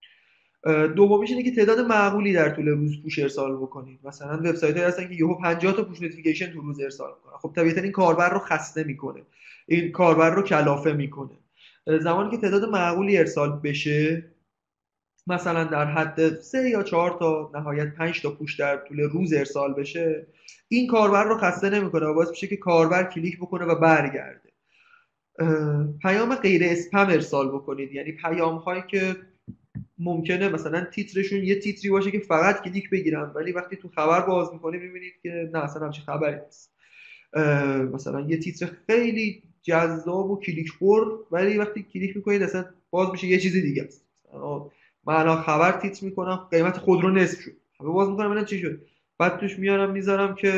دومیش اینه که تعداد معقولی در طول روز پوش ارسال بکنید. مثلا وبسایت‌هایی هستن که یهو 50 تا پوش نوتیفیکیشن تو روز ارسال میکنن. خب طبیعتاً این کاربر رو خسته میکنه، این کاربر رو کلافه میکنه. زمانی که تعداد معقولی ارسال بشه، مثلا در حد 3 یا 4 تا نهایت 5 تا پوش در طول روز ارسال بشه، این کاربر رو خسته نمیکنه و باعث میشه که کاربر کلیک بکنه و برگرده. پیام غیر اسپم ارسال بکنید، یعنی پیام هایی که ممکنه مثلا تیترشون یه تیتری باشه که فقط کلیک بگیرن، ولی وقتی تو خبر باز میکنه میبینید که نه اصلا همچین خبری نیست. مثلا یه تیتر خیلی جذاب و کلیک خور، ولی وقتی کلیک میکنید اصلا باز میشه یه چیز دیگه است. من الان خبر تیتر میکنم قیمت خودرو نصف شد، باز میکنم ببینم چی شد، بعد توش میذارم که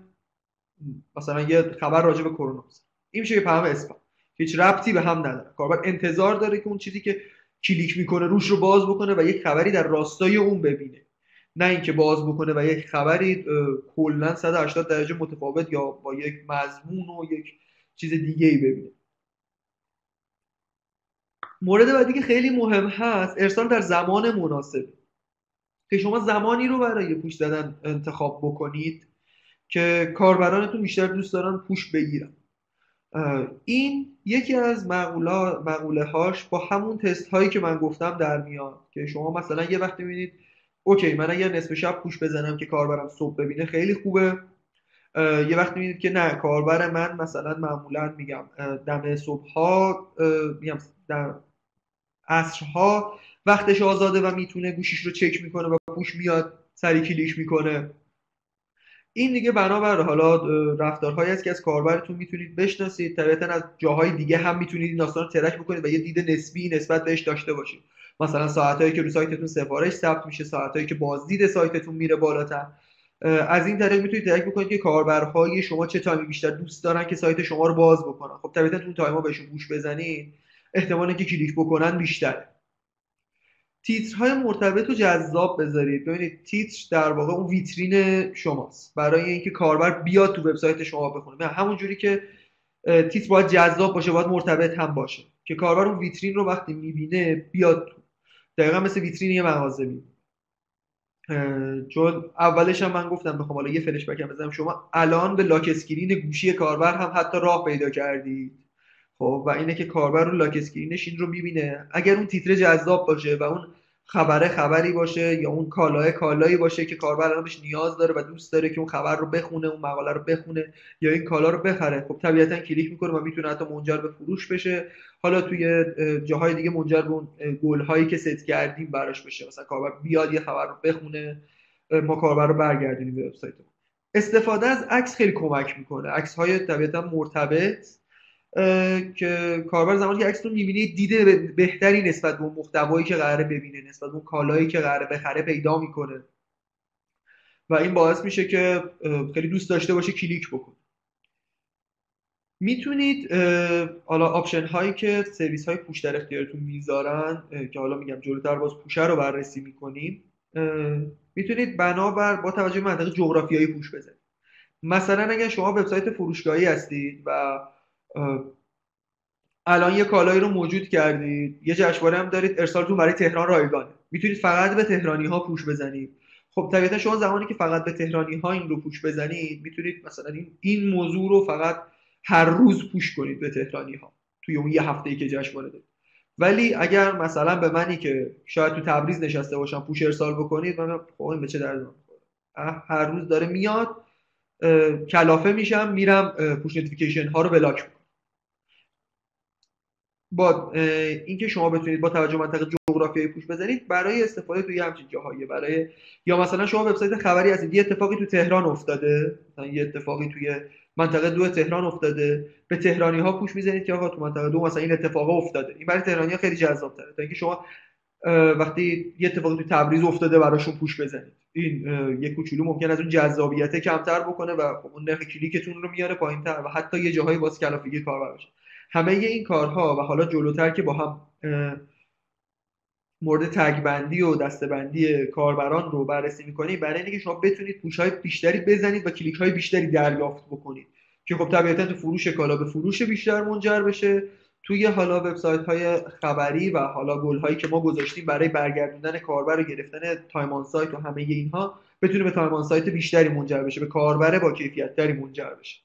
مثلا یه خبر راجع به کرونا است. این میشه یه پیام اسپم، هیچ ربطی به هم نداره. کاربر انتظار داره که اون چیزی که کلیک میکنه روش رو باز بکنه و یک خبری در راستای اون ببینه، نه اینکه باز بکنه و یک خبری کلا 180 درجه متفاوت یا با یک مضمون و یک چیز دیگه ای ببینه. مورد بعدی که خیلی مهم هست ارسال در زمان مناسب، که شما زمانی رو برای پوش زدن انتخاب بکنید که کاربرانتون بیشتر دوست دارن پوش بگیرن. این یکی از مقوله هاش با همون تست هایی که من گفتم در میاد، که شما مثلا یه وقت میبینید اوکی من اگر نصف شب پوش بزنم که کاربرم صبح ببینه خیلی خوبه، یه وقت میبینید که نه کاربر من مثلا معمولا میگم دم صبح ها میگم در عصرها وقتش آزاده و میتونه گوشیش رو چک میکنه و پوش میاد سری کلیک میکنه. این دیگه بنابر حالا رفتارهایی است که از کاربرتون میتونید بشناسید. طبیعتا از جاهای دیگه هم میتونید این داستان رو ترک بکنید و یه دید نسبی نسبت بهش داشته باشید. مثلا ساعتایی که رو سایتتون سفارش ثبت میشه، ساعتایی که بازدید سایتتون میره بالاتر. از این طریق میتونید ترک بکنید که کاربرهای شما چه تایمی بیشتر دوست دارن که سایت شما رو باز بکنن. خب طبیعتا تو تایما بهشون گوش بزنید احتمال اینکه کلیک بکنن بیشتره. تیترهای مرتبط و جذاب بذارید. ببینید تیتر در واقع اون ویترین شماست برای اینکه کاربر بیاد تو وبسایت شما بخونه. همون جوری که تیتر باید جذاب باشه باید مرتبط هم باشه که کاربر اون ویترین رو وقتی میبینه بیاد تو. دقیقا مثل ویترین یه مغازه میبینه. چون اولش هم من گفتم بخوام حالا یه فلش بک بزنم، شما الان به لاک اسکرین گوشی کاربر هم حتی راه پیدا کردید. خب و اینه که کاربر رو لاک اسکرینش این رو میبینه. اگر اون تیتر جذاب باشه و اون خبری باشه یا اون کالایی باشه که کاربر الان بهش نیاز داره و دوست داره که اون خبر رو بخونه، اون مقاله رو بخونه یا این کالا رو بخره، خب طبیعتا کلیک میکنه و میتونه حتی منجر به فروش بشه. حالا توی جاهای دیگه منجر به اون گل هایی که ست کردیم براش بشه، مثلا کاربر بیاد یه خبر رو بخونه ما کاربر رو برگردونیم به وبسایت. استفاده از عکس خیلی کمک میکنه. عکس های طبیعتا مرتبط که کاربر زمانی که عکس رو می‌بینه دید بهتری نسبت به اون محتوایی که قراره ببینه، نسبت به اون کالایی که قراره بخره پیدا میکنه و این باعث میشه که خیلی دوست داشته باشه کلیک بکنه. میتونید حالا آپشن هایی که سرویس های پوش در اختیارتون میذارن که حالا میگم جلوتر باز پوشه رو بررسی میکنیم، میتونید بنابر با توجه به منطقه جغرافیایی پوش بزنید. مثلا اگر شما وبسایت فروشگاهی هستید و الان یه کالایی رو موجود کردید، یه جشنواره هم دارید، ارسالتون برای تهران رایگانه، میتونید فقط به تهرانی ها پوش بزنید. خب طبیعتا شما زمانی که فقط به تهرانی ها این رو پوش بزنید میتونید مثلا این موضوع رو فقط هر روز پوش کنید به تهرانی ها توی اون یه هفته‌ای که جشنواره دارید. ولی اگر مثلا به منی که شاید تو تبریز نشسته باشم پوش ارسال بکنید، من خب این به چه درد می‌خوره؟ هر روز داره میاد، کلافه میشم میرم پوش نوتیفیکیشن ها رو بلاک میکنم. با اینکه شما بتونید با توجه به منطقه جغرافیایی پوش بزنید برای استفاده توی همچین جاهایی، برای یا مثلا شما وبسایت خبری هستید، یه اتفاقی تو تهران افتاده، مثلا یه اتفاقی توی منطقه 2 تهران افتاده، به تهرانی ها پوش میزنید که آقا تو منطقه 2 مثلا این اتفاق افتاده. این برای تهرانی ها خیلی جذاب تره تا اینکه شما وقتی یه اتفاقی تو تبریز افتاده براشون پوش بزنید. این یه کوچولو ممکن از اون جذابیت کمتر بکنه و خب اون نرخ کلیکتون رو میاره پایین‌تر و حتی یه جاهایی باز کلافگی کاربر بشه. همه این کارها و حالا جلوتر که با هم مورد تگ بندی و دسته‌بندی کاربران رو بررسی می‌کنیم، برای اینکه شما بتونید پوش‌های بیشتری بزنید و کلیک‌های بیشتری دریافت بکنید که خب طبیعتاً تو فروش کالا به فروش بیشتر منجر بشه، توی حالا وبسایت‌های خبری و حالا گل‌هایی که ما گذاشتیم برای برگردوندن کاربر و گرفتن تایم آن سایت و همه اینها بتونه به تایم آن سایت بیشتری منجر بشه، به کاربر با کیفیت‌تری منجر بشه.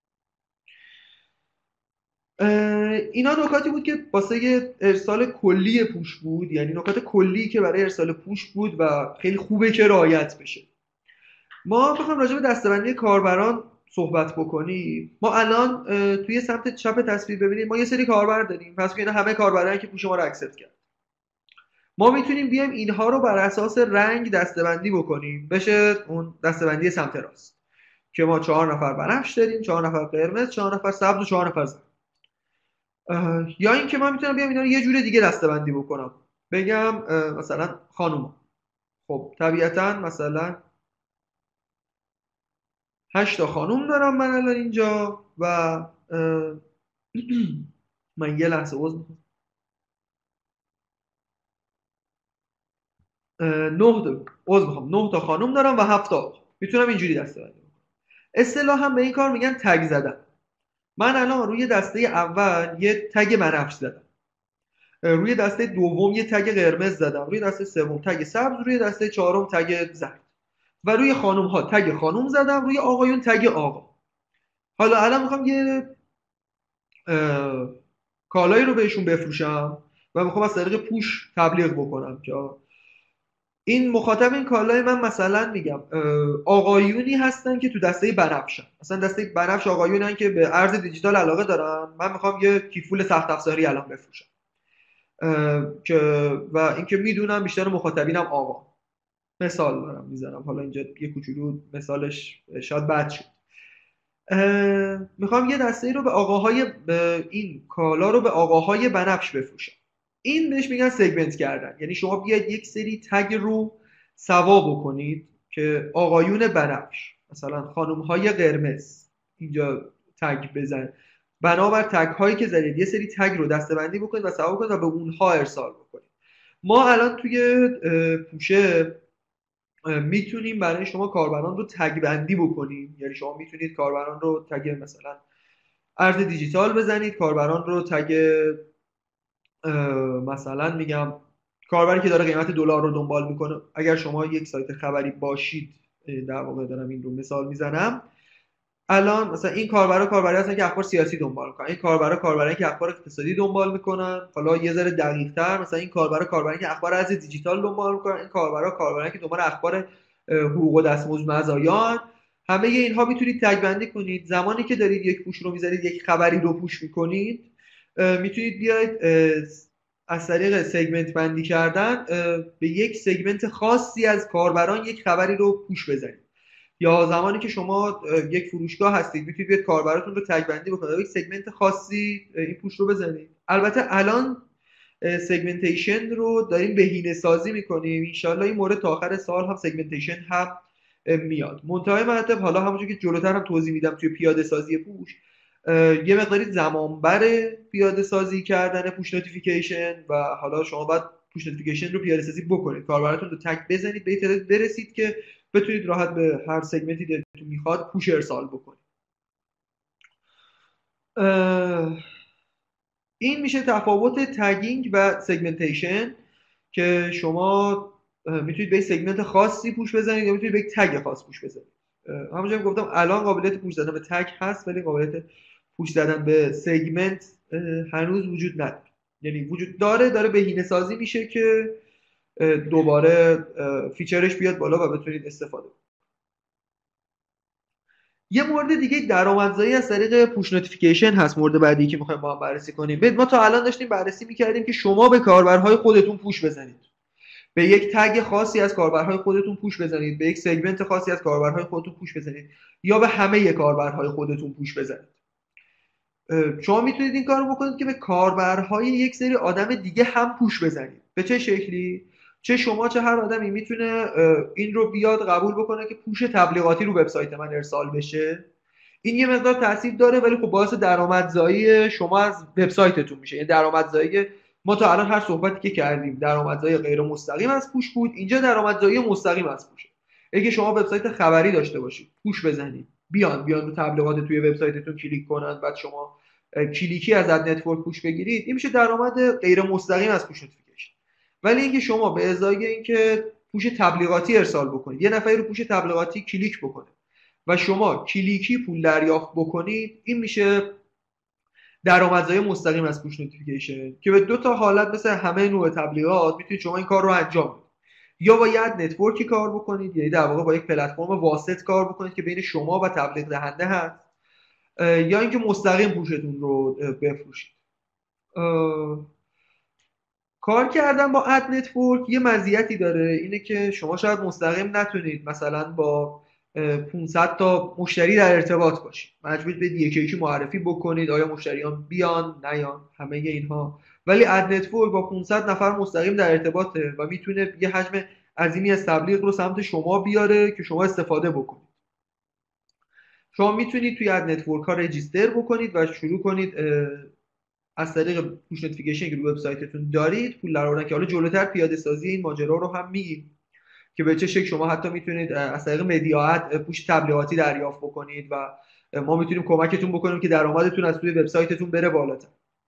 اینا نکاتی بود که واسه ارسال کلی پوش بود، یعنی نکات کلی که برای ارسال پوش بود و خیلی خوبه که رعایت بشه. ما بخوام راجع به دسته‌بندی کاربران صحبت بکنیم، ما الان توی سمت چپ تصویر ببینید ما یه سری کاربر داریم، پس که اینا همه کاربرایی که پوش ما رو اکسپت کرد. ما میتونیم بیایم اینها رو بر اساس رنگ دسته‌بندی بکنیم، بشه اون دسته‌بندی سمت راست که ما 4 نفر بنفش داریم، 4 نفر قرمز، 4 نفر سبز و 4 نفر زرد. یا اینکه من میتونم بیام اینا رو یه جور دیگه دسته‌بندی بکنم، بگم مثلا خانوما. خب طبیعتا مثلا 8 تا خانوم دارم من الان اینجا و من یه لحظه عذر میخوام، 9 تا خانوم دارم و 7 تا آقا. میتونم اینجوری دسته‌بندی کنم. اصطلاحا به این کار میگن تگ زدن. من الان روی دسته اول یه تگ بنفش زدم، روی دسته دوم یه تگ قرمز زدم، روی دسته سوم تگ سبز، روی دسته چهارم تگ زرد و روی خانم ها تگ خانم زدم، روی آقایون تگ آقا. حالا الان میخوام یه کالایی رو بهشون بفروشم و میخوام از طریق پوش تبلیغ بکنم که این مخاطب این کالای من مثلا میگم آقایونی هستن که تو دسته بنفشن، مثلا دسته بنفش آقایونن که به ارز دیجیتال علاقه دارن، من میخوام یه کیفول سخت افزاری الان بفروشم که و اینکه میدونم بیشتر مخاطبینم آقا. مثال دارم میزنم، حالا اینجا یه کوچولو مثالش شاید بد شد. میخوام یه دسته رو به آقاهای این کالا رو به آقاهای بنفش بفروشم. این بهش میگن سگمنت کردن، یعنی شما بیاید یک سری تگ رو سوا بکنید که آقایون بنفش، مثلا خانم‌های قرمز اینجا تگ بزن، بنابر تگ هایی که زدید یه سری تگ رو دسته‌بندی بکنید و سوا بکنید و به اونها ارسال بکنید. ما الان توی پوشه میتونیم برای شما کاربران رو تگ بندی بکنیم، یعنی شما میتونید کاربران رو تگ مثلا ارز دیجیتال بزنید، کاربران رو تگ مثلا میگم کاربری که داره قیمت دلار رو دنبال میکنه. اگر شما یک سایت خبری باشید، در واقع دارم این رو مثال میزنم، الان مثلا این کاربرا هستن که اخبار سیاسی دنبال میکنن، این کاربرایی که اخبار اقتصادی دنبال میکنن، حالا یه ذره دقیق‌تر مثلا این کاربرایی که اخبار ارز دیجیتال دنبال میکنن، این کاربرایی که دنبال اخبار حقوق و دستمزد مزایان. همه اینها میتونید تگ بندی کنید. زمانی که دارید یک پوش رو میذارید، یک خبری رو پوش میکنید، میتونید بیاید از طریق سگمنت بندی کردن به یک سگمنت خاصی از کاربران یک خبری رو پوش بزنید. یا زمانی که شما یک فروشگاه هستید میتونید بیاید کاربراتون رو تگ بندی بکنید، یک سگمنت خاصی این پوش رو بزنید. البته الان سگمنتیشن رو داریم بهینه سازی میکنیم، انشالله این مورد تا آخر سال هم سگمنتیشن هم میاد. منتهای مراتب حالا همونجور که جلوتر هم توضیح میدم توی پیاده سازی پوش یه مقداری زمان بره پیاده سازی کردن پوش نوتیفیکیشن و حالا شما باید پوش نوتیفیکیشن رو پیاده سازی بکنید، کاربراتون رو تگ بزنید، به این تعداد برسید که بتونید راحت به هر سگمنتی دلتون میخواد پوش ارسال بکنید. این میشه تفاوت تگینگ و سگمنتیشن که شما میتونید به سگمنت خاصی پوش بزنید یا میتونید به یک تگ خاص پوش بزنید. همونجوری که گفتم الان قابلیت پوش زدن به تگ هست، ولی قابلیت پوش زدن به سگمنت هنوز وجود نداره. یعنی وجود داره بهینه سازی میشه که دوباره فیچرش بیاد بالا و بتونید استفاده کنید. یه مورد دیگه درآمدزایی از طریق پوش نوتیفیکیشن هست. مورد بعدی که می‌خوایم با هم بررسی کنیم. ما تا الان داشتیم بررسی می‌کردیم که شما به کاربرهای خودتون پوش بزنید، به یک تگ خاصی از کاربرهای خودتون پوش بزنید، به یک سگمنت خاصی از کاربرهای خودتون پوش بزنید، یا به همه کاربرهای خودتون پوش بزنید. شما میتونید این کارو بکنید که به کاربرهای یک سری آدم دیگه هم پوش بزنید. به چه شکلی؟ چه شما چه هر آدمی میتونه این رو بیاد قبول بکنه که پوش تبلیغاتی رو وبسایت من ارسال بشه. این یه مقدار تاثیر داره، ولی خب باعث درآمدزایی شما از وبسایتتون میشه. یعنی درآمدزایی ما تا الان هر صحبتی که کردیم درآمدزایی غیر مستقیم از پوش بود، اینجا درآمدزایی مستقیم از پوشه. اگه شما وبسایت خبری داشته باشید، پوش بزنید، بیان رو تبلیغات توی وبسایتتون کلیک کنن، بعد شما کلیکی از نتورک پوش بگیرید، این میشه درآمد غیر مستقیم از پوش نوتیفیکیشن. ولی اینکه شما به ازای اینکه پوش تبلیغاتی ارسال بکنید، یه نفری رو پوش تبلیغاتی کلیک بکنه و شما کلیکی پول دریافت بکنید، این میشه درآمدزایی مستقیم از پوش نوتیفیکیشن که به دو تا حالت مثل همه نوع تبلیغات میتونید شما این کار رو انجام بدید. یا باید نتورکی کار بکنید، یعنی در واقع با یک پلتفرم واسط کار بکنید که بین شما و تبلیغ دهنده هست، یا اینکه مستقیم پوشتون رو بفروشید. کار کردن با اد نتورک یه مزیتی داره، اینه که شما شاید مستقیم نتونید مثلا با 500 تا مشتری در ارتباط باشید، مجبور به یکی معرفی بکنید، آیا مشتریان بیان نیان، همه اینها. ولی اد نتورک با 500 نفر مستقیم در ارتباطه و میتونه یه حجم عظیمی از تبلیغ رو سمت شما بیاره که شما استفاده بکنید. شما میتونید توی اد نتورک ها رجیستر بکنید و شروع کنید از طریق پوش نوتیفیکیشن که روی وبسایتتون دارید پول درآوردن، که حالا جلوتر پیاده سازی این ماجرا رو هم میگیم که به چه شکل شما حتی میتونید از طریق مدیا پوش تبلیغاتی دریافت بکنید و ما میتونیم کمکتون بکنیم که درآمدتون از توی وبسایتتون بره بالاتر.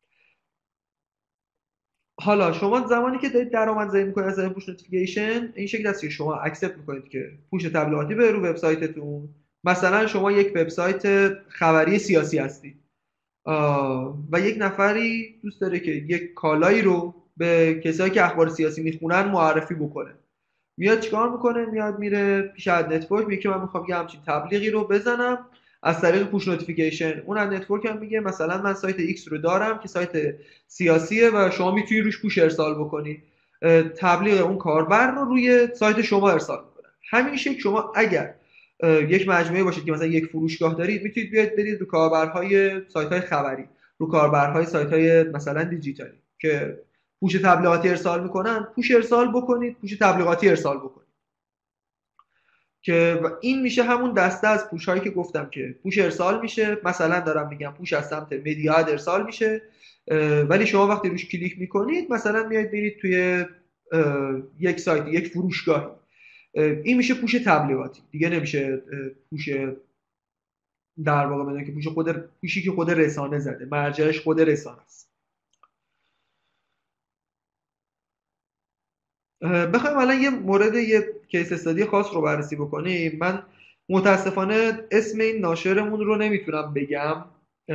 حالا شما زمانی که دارید درآمدزایی میکنید از طریق پوش نوتیفیکیشن، این شکل است که شما اکسپت میکنید که پوش تبلیغاتی بره رو وبسایتتون. مثلا شما یک وبسایت خبری سیاسی هستید و یک نفری دوست داره که یک کالایی رو به کسایی که اخبار سیاسی میخونن معرفی بکنه. میاد چیکار میکنه؟ میاد میره پیش اد نتورک، میگه که من میخوام یه همچین تبلیغی رو بزنم از طریق پوش نوتیفیکیشن. اون اد نتورک هم میگه مثلا من سایت ایکس رو دارم که سایت سیاسیه و شما میتونی روش پوش ارسال بکنی، تبلیغ اون کاربر رو روی سایت شما ارسال میکنه. همین شکل شما اگر یک مجموعه باشید که مثلا یک فروشگاه دارید، میتونید بیاید برید رو کاربرهای سایت‌های خبری، رو کاربرهای سایت‌های مثلا دیجیتالی که پوش تبلیغاتی ارسال میکنن، پوش ارسال بکنید، پوش تبلیغاتی ارسال بکنید. که این میشه همون دسته از پوش هایی که گفتم که پوش ارسال میشه. مثلا دارم میگم پوش از سمت مدیا ارسال میشه، ولی شما وقتی روش کلیک میکنید مثلا میایید برید توی یک سایت، یک فروشگاهی، این میشه پوش تبلیغاتی، دیگه نمیشه پوش در واقع بدون که پوشی که خود رسانه زده، مرجعش خود رسانه است. بخوایم الان یه مورد، یه کیس استادی خاص رو بررسی بکنیم. من متاسفانه اسم این ناشرمون رو نمیتونم بگم،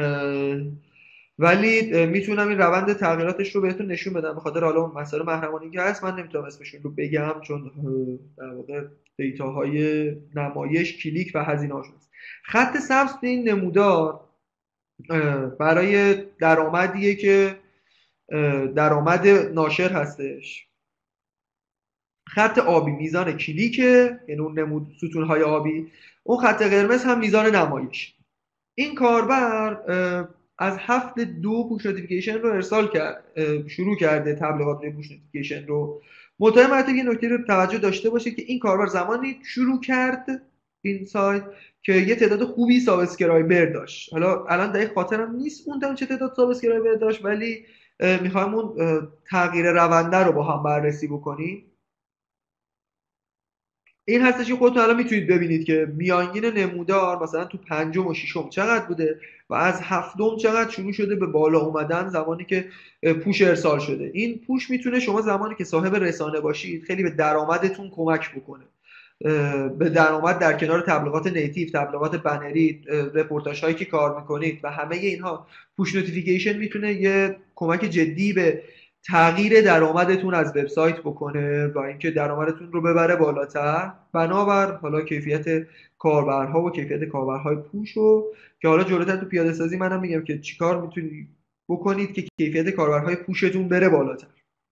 ولی میتونم این روند تغییراتش رو بهتون نشون بدم. به خاطر حالا مسائل محرمانه که هست من نمیتونم اسمشون رو بگم، چون در واقع دیتاهای نمایش، کلیک و هزینه هاشون هست. خط سبز این نمودار برای درآمدیه که درآمد ناشر هستش. خط آبی میزان کلیکه، یعنی اون ستونهای آبی. اون خط قرمز هم میزان نمایش. این کاربر از هفته 2 پوش نوتیفیکیشن رو ارسال شروع کرده تبلیغات روی پوش نوتیفیکیشن رو. مطمئن یه نکته رو توجه داشته باشه که این کاربر زمانی شروع کرد این سایت که یه تعداد خوبی سابسکرایبر داشت. حالا الان دقیق خاطرم نیست اون چه تعداد سابسکرایبر داشت، ولی میخوایم اون تغییر رونده رو با هم بررسی بکنیم. این هستش که خودتون الان میتونید ببینید که میانگین نمودار مثلا تو پنجم و ششم چقدر بوده و از هفتم چقدر شروع شده به بالا اومدن زمانی که پوش ارسال شده. این پوش میتونه شما زمانی که صاحب رسانه باشید خیلی به درآمدتون کمک بکنه، به درآمد در کنار تبلیغات نیتیو، تبلیغات بنری، رپورتاژ هایی که کار میکنید و همه اینها. پوش نوتیفیکیشن میتونه یه کمک جدی به تغییر درآمدتون از وبسایت بکنه و اینکه درآمدتون رو ببره بالاتر، بنابر حالا کیفیت کاربرها و کیفیت کاربرهای پوش رو که حالا جلوتر تو پیاده سازی منم میگم که چیکار میتونید بکنید که کیفیت کاربرهای پوشتون بره بالاتر.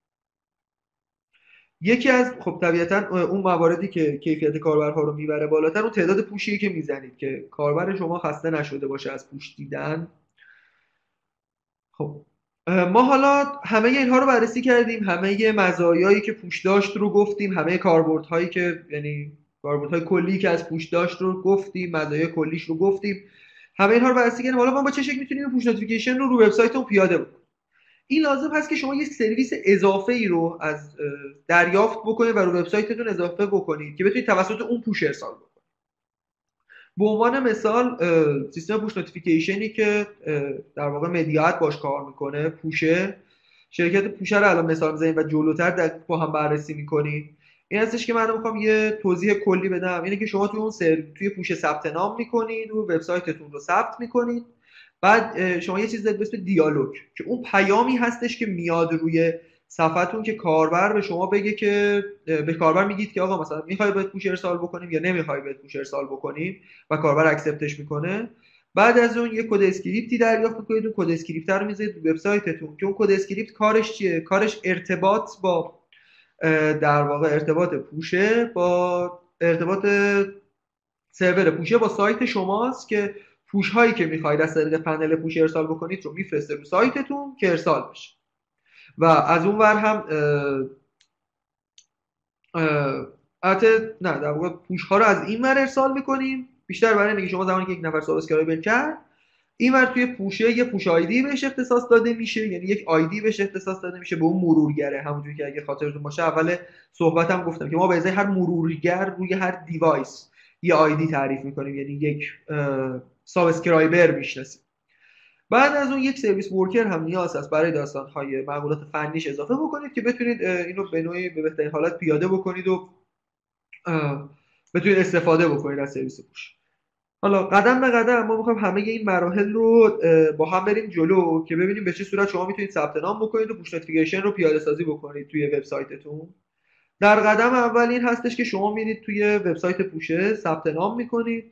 یکی از خب طبیعتا اون مواردی که کیفیت کاربرها رو میبره بالاتر اون تعداد پوشی که میزنید که کاربر شما خسته نشده باشه از پوش دیدن. خب ما حالا همه اینها رو بررسی کردیم، همه مزایایی که پوش داشت رو گفتیم، همه کاربردهایی که یعنی کاربردهای کلی که از پوش داشت رو گفتیم، مزایای کلیش رو گفتیم، همه اینها رو بررسی کردیم. حالا ما با چه شکلی میتونیم پوش نوتیفیکیشن رو وبسایتمون پیاده بکنیم؟ این لازم هست که شما یک سرویس اضافه ای رو از دریافت بکنید و رو وبسایتتون اضافه بکنید که بتونید توسط اون پوش ارسال بکنید. به عنوان مثال سیستم پوش نوتیفیکیشنی که در واقع مدیات باش کار میکنه، پوشه، شرکت پوشه رو الان مثال میزنیم و جلوتر با هم بررسی میکنیم. این هستش که من میخوام یه توضیح کلی بدم، اینه که شما توی پوشه ثبت نام میکنید و وبسایتتون رو ثبت میکنید. بعد شما یه چیز دارید به اسم دیالوگ که اون پیامی هستش که میاد روی صفحتون که کاربر به شما بگه که به کاربر میگید که آقا مثلا میخوای بهت پوش ارسال بکنیم یا نمیخوای بهت پوش ارسال بکنیم و کاربر اکسپتش میکنه. بعد از اون یه کد اسکریپتی دریافت میکنید، اون کد اسکریپت رو میذارید تو وبسایتتون که اون کد اسکریپت کارش چیه؟ کارش ارتباط با در واقع ارتباط پوشه با ارتباط سرور پوشه با سایت شماست که پوش هایی که میخواید از طریق پنل پوش ارسال بکنید رو میفرسته رو سایتتون که ارسال بشه. و از اون ور هم البته نه در واقع پوش ها رو از این ور ارسال میکنیم بیشتر برای اینکه شما زمانی که یک نفر سابسکرایبر کرد این ور توی پوشه یه پوش آیدی بهش اختصاص داده میشه، یعنی یک آیدی بهش اختصاص داده میشه به اون مرورگره. همونجوری که اگه خاطرتون باشه اول صحبتم گفتم که ما به ازای هر مرورگر روی هر دیوایس یه آیدی تعریف میکنیم، یعنی یک سابسکرایبر میشناسیم. بعد از اون یک سرویس ورکر هم نیاز هست برای داستان‌های مقولات فنیش اضافه بکنید که بتونید اینو به نوعی به بهترین حالت پیاده بکنید و بتونید استفاده بکنید از سرویس پوش. حالا قدم به قدم ما می‌خوایم همه این مراحل رو با هم بریم جلو که ببینیم به چه صورت شما میتونید ثبت نام بکنید و پوش نوتیفیکیشن رو پیاده سازی بکنید توی وبسایتتون. در قدم اول این هستش که شما میرید توی وبسایت پوشه ثبت نام میکنید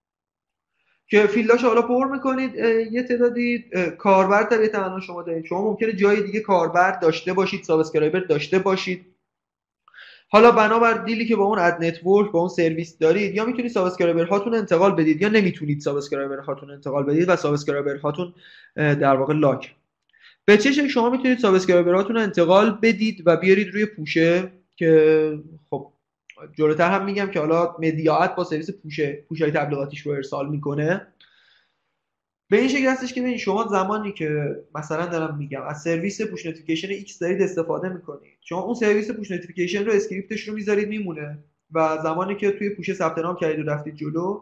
که فیلداش حالا پر میکنید. یه تعدادی کاربر طبیعتا الان شما دارید، شما ممکنه جای دیگه کاربر داشته باشید، سابسکرایبر داشته باشید. حالا بنابر دیلی که با اون اد نتورک با اون سرویس دارید یا میتونید سابسکرایبر هاتون انتقال بدید یا نمیتونید سابسکرایبر هاتون انتقال بدید و سابسکرایبر هاتون در واقع لاک. به چه شکل شما میتونید سابسکرایبر هاتون انتقال بدید و بیارید روی پوشه که خب جلوتر هم میگم که حالا مدیات با سرویس پوشای تبلیغاتیش رو ارسال میکنه. به این شکل هستش که شما زمانی که مثلا دارم میگم از سرویس پوش نوتیفیکیشن ایکس دارید استفاده میکنید، شما اون سرویس پوش نوتیفیکیشن رو اسکریپتش رو میذارید میمونه و زمانی که توی پوشه ثبت نام کردید و رفتید جلو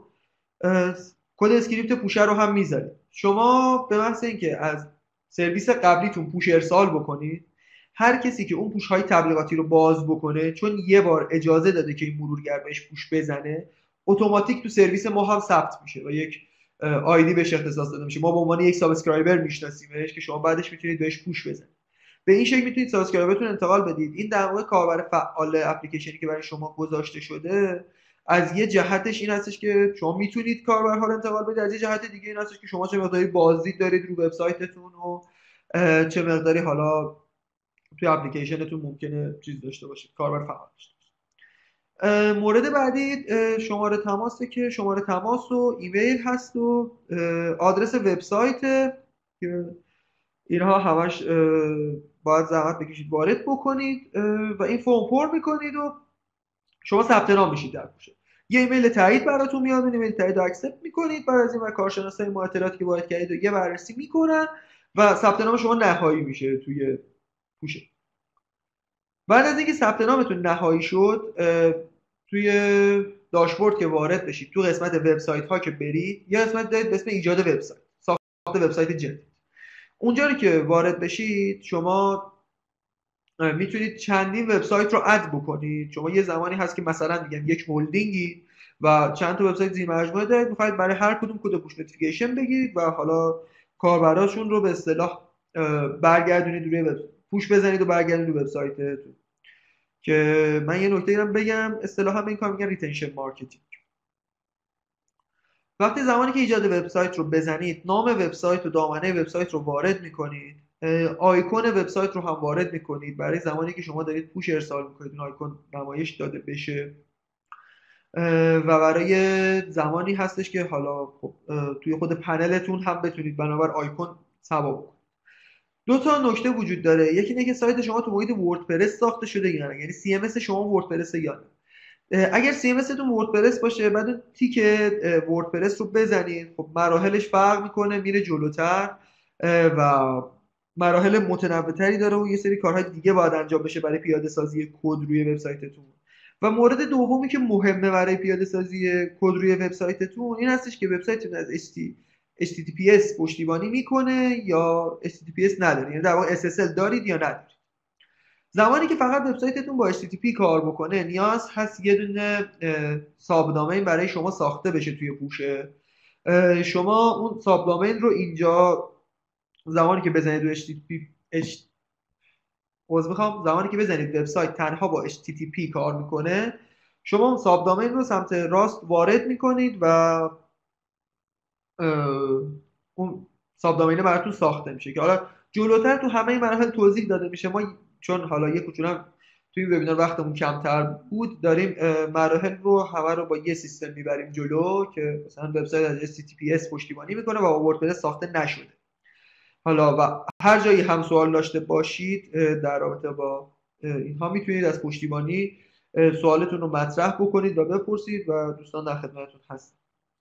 کد اسکریپت پوشه رو هم میذارید. شما به محض اینکه از سرویس قبلیتون پوش ارسال بکنید، هر کسی که اون پوش های تبلیغاتی رو باز بکنه چون یه بار اجازه داده که این مرورگر بهش پوش بزنه، اتوماتیک تو سرویس ما هم ثبت میشه و یک آیدی بهش اختصاص داده میشه. ما به عنوان یک سابسکرایبر میشناسیمش که شما بعدش میتونید بهش پوش بزنید. به این شکل میتونید سابسکرایبرتون انتقال بدید. این در واقع کاربر فعال اپلیکیشنی که برای شما گذاشته شده از یه جهتش این هستش که شما میتونید کاربرها رو انتقال بدید، از یه جهت دیگه این هستش که شما چه مقداری بازدید دارید رو وبسایتتون و چه مقداری حالا توی اپلیکیشنتون ممکنه چیز داشته باشید، کاربر فعال داشته باشید. مورد بعدی شماره تماسه که شماره تماس و ایمیل هست و آدرس وبسایت که اینها همش باید زحمت بکشید وارد بکنید و این فرم پر میکنید و شما ثبت نام میشید در پوشه. یه ایمیل تایید براتون میاد، ایمیل تایید رو اکسپت میکنید. بعد از این کارشناسای ما اطلاعاتی که باید کردید و یه بررسی میکنن و ثبت نام شما نهایی میشه توی پوشه. بعد از اینکه ثبت نامتون نهایی شد توی داشبورد که وارد بشید، تو قسمت وبسایت ها که برید، یه قسمت دارید به اسم ایجاد وبسایت، ساخت وبسایت جدید. اونجا رو که وارد بشید شما میتونید چندین وبسایت رو اد بکنید. شما یه زمانی هست که مثلا میگم یک هلدینگی و چند تا وبسایت زیر مجموعه دارید، میخواید برای هر کدوم کد پوش نوتیفیکیشن بگیرید و حالا کاربراشون رو به اصطلاح برگردونید روی پوش بزنید و برگردونید روی وبسایتتون. که من یه نکته اینم بگم، اصطلاحا این کار میگن ریتنشن مارکتینگ. وقتی زمانی که ایجاد وبسایت رو بزنید، نام وبسایت و دامنه وبسایت رو وارد میکنید، آیکون وبسایت رو هم وارد میکنید برای زمانی که شما دارید پوش ارسال میکنید اون آیکون نمایش داده بشه. و برای زمانی هستش که حالا خب توی خود پنلتون هم بتونید بنابر آیکون ثبت کنید. دو تا نکته وجود داره. یکی اینه که سایت شما تو محیط وردپرس ساخته شده یا نه، یعنی CMS شما وردپرس یا نه. اگر CMS تون وردپرس باشه، بعد تیک وردپرس رو بزنید، خب مراحلش فرق میکنه، میره جلوتر و مراحل متنوع‌تری داره و یه سری کارهای دیگه باید انجام بشه برای پیاده سازی کد روی وبسایتتون. و مورد دومی که مهمه برای پیاده سازی کد روی وبسایتتون این هستش که وبسایتتون از HTTPS پشتیبانی میکنه یا HTTPS نداره، یعنی در واقع SSL دارید یا ندارید. زمانی که فقط وبسایتتون با HTTP کار بکنه، نیاز هست یه دونه ساب دامین برای شما ساخته بشه توی پوشه. شما اون ساب دامین رو اینجا زمانی که بزنید رو زمانی که بزنید وبسایت تنها با HTTP کار میکنه، شما اون ساب دامین رو سمت راست وارد میکنید و اون ساب دامینه براتون ساخته میشه که حالا جلوتر تو همه این مراحل توضیح داده میشه. ما چون حالا یه کوچولو توی وبینار وقتمون کمتر بود، داریم مراحل رو همه رو با یه سیستم میبریم جلو که مثلا وبسایت از HTTPS پشتیبانی میکنه و با وردپرس ساخته نشده. حالا و هر جایی هم سوال داشته باشید در رابطه با اینها میتونید از پشتیبانی سوالتون رو مطرح بکنید و بپرسید و دوستان در خدمتتون هستن.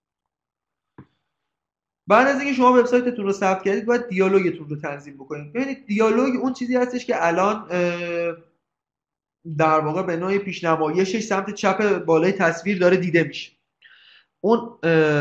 بعد از اینکه شما وبسایتتون رو ثبت کردید، باید دیالوگتون رو تنظیم بکنید. ببینید دیالوگ اون چیزی هستش که الان در واقع به نوعی پیشنمایشش سمت چپ بالای تصویر داره دیده میشه. اون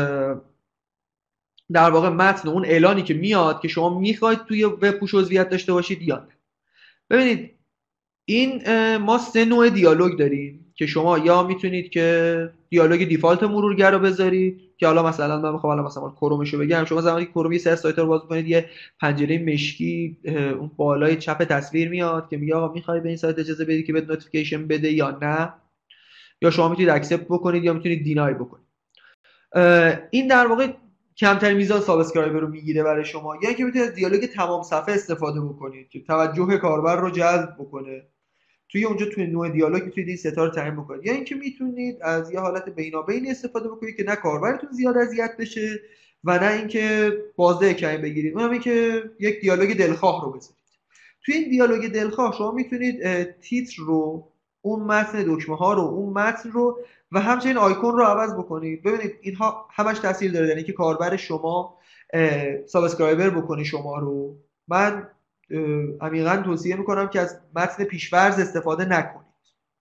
در واقع متن اون اعلانی که میاد که شما میخواید توی وب پوش عضویت داشته باشید یا نه. ببینید این ما 3 نوع دیالوگ داریم که شما یا میتونید که دیالوگ دیفالت مرورگر رو بذارید که حالا مثلا من میخوام الان مثلا کرومشو بگم. شما زمانی که کروم یه سرچ سایت رو باز کنید، یه پنجره مشکی اون بالای چپ تصویر میاد که میگه آقا میخوای به این سایت اجازه بدی که بهت نوتیفیکیشن بده یا نه، یا شما میتونید اکسپت بکنید یا میتونید دینای بکنید. این در واقع کمتر میزان سابسکرایبر رو میگیره برای شما. یا اینکه میتونید از دیالوگ تمام صفحه استفاده بکنید که توجه کاربر رو جلب بکنه. توی اونجا توی نوع دیالوگ میتونید این ستا رو تعیین بکنید. یا اینکه میتونید از یه حالت بینابینی استفاده بکنید که نه کاربرتون زیاد اذیت بشه و نه اینکه بازده کمی بگیرید. اونم اینکه یک دیالوگ دلخواه رو بذارید. توی این دیالوگ دلخواه شما میتونید تیتر رو، اون متن دکمه ها رو، اون متن رو و همچنین آیکون رو عوض بکنید. ببینید اینها همش تاثیر داره، یعنی که کاربر شما سابسکرایبر بکنه شما رو. من عمیقاً توصیه میکنم که از متن پیش‌فرض استفاده نکنید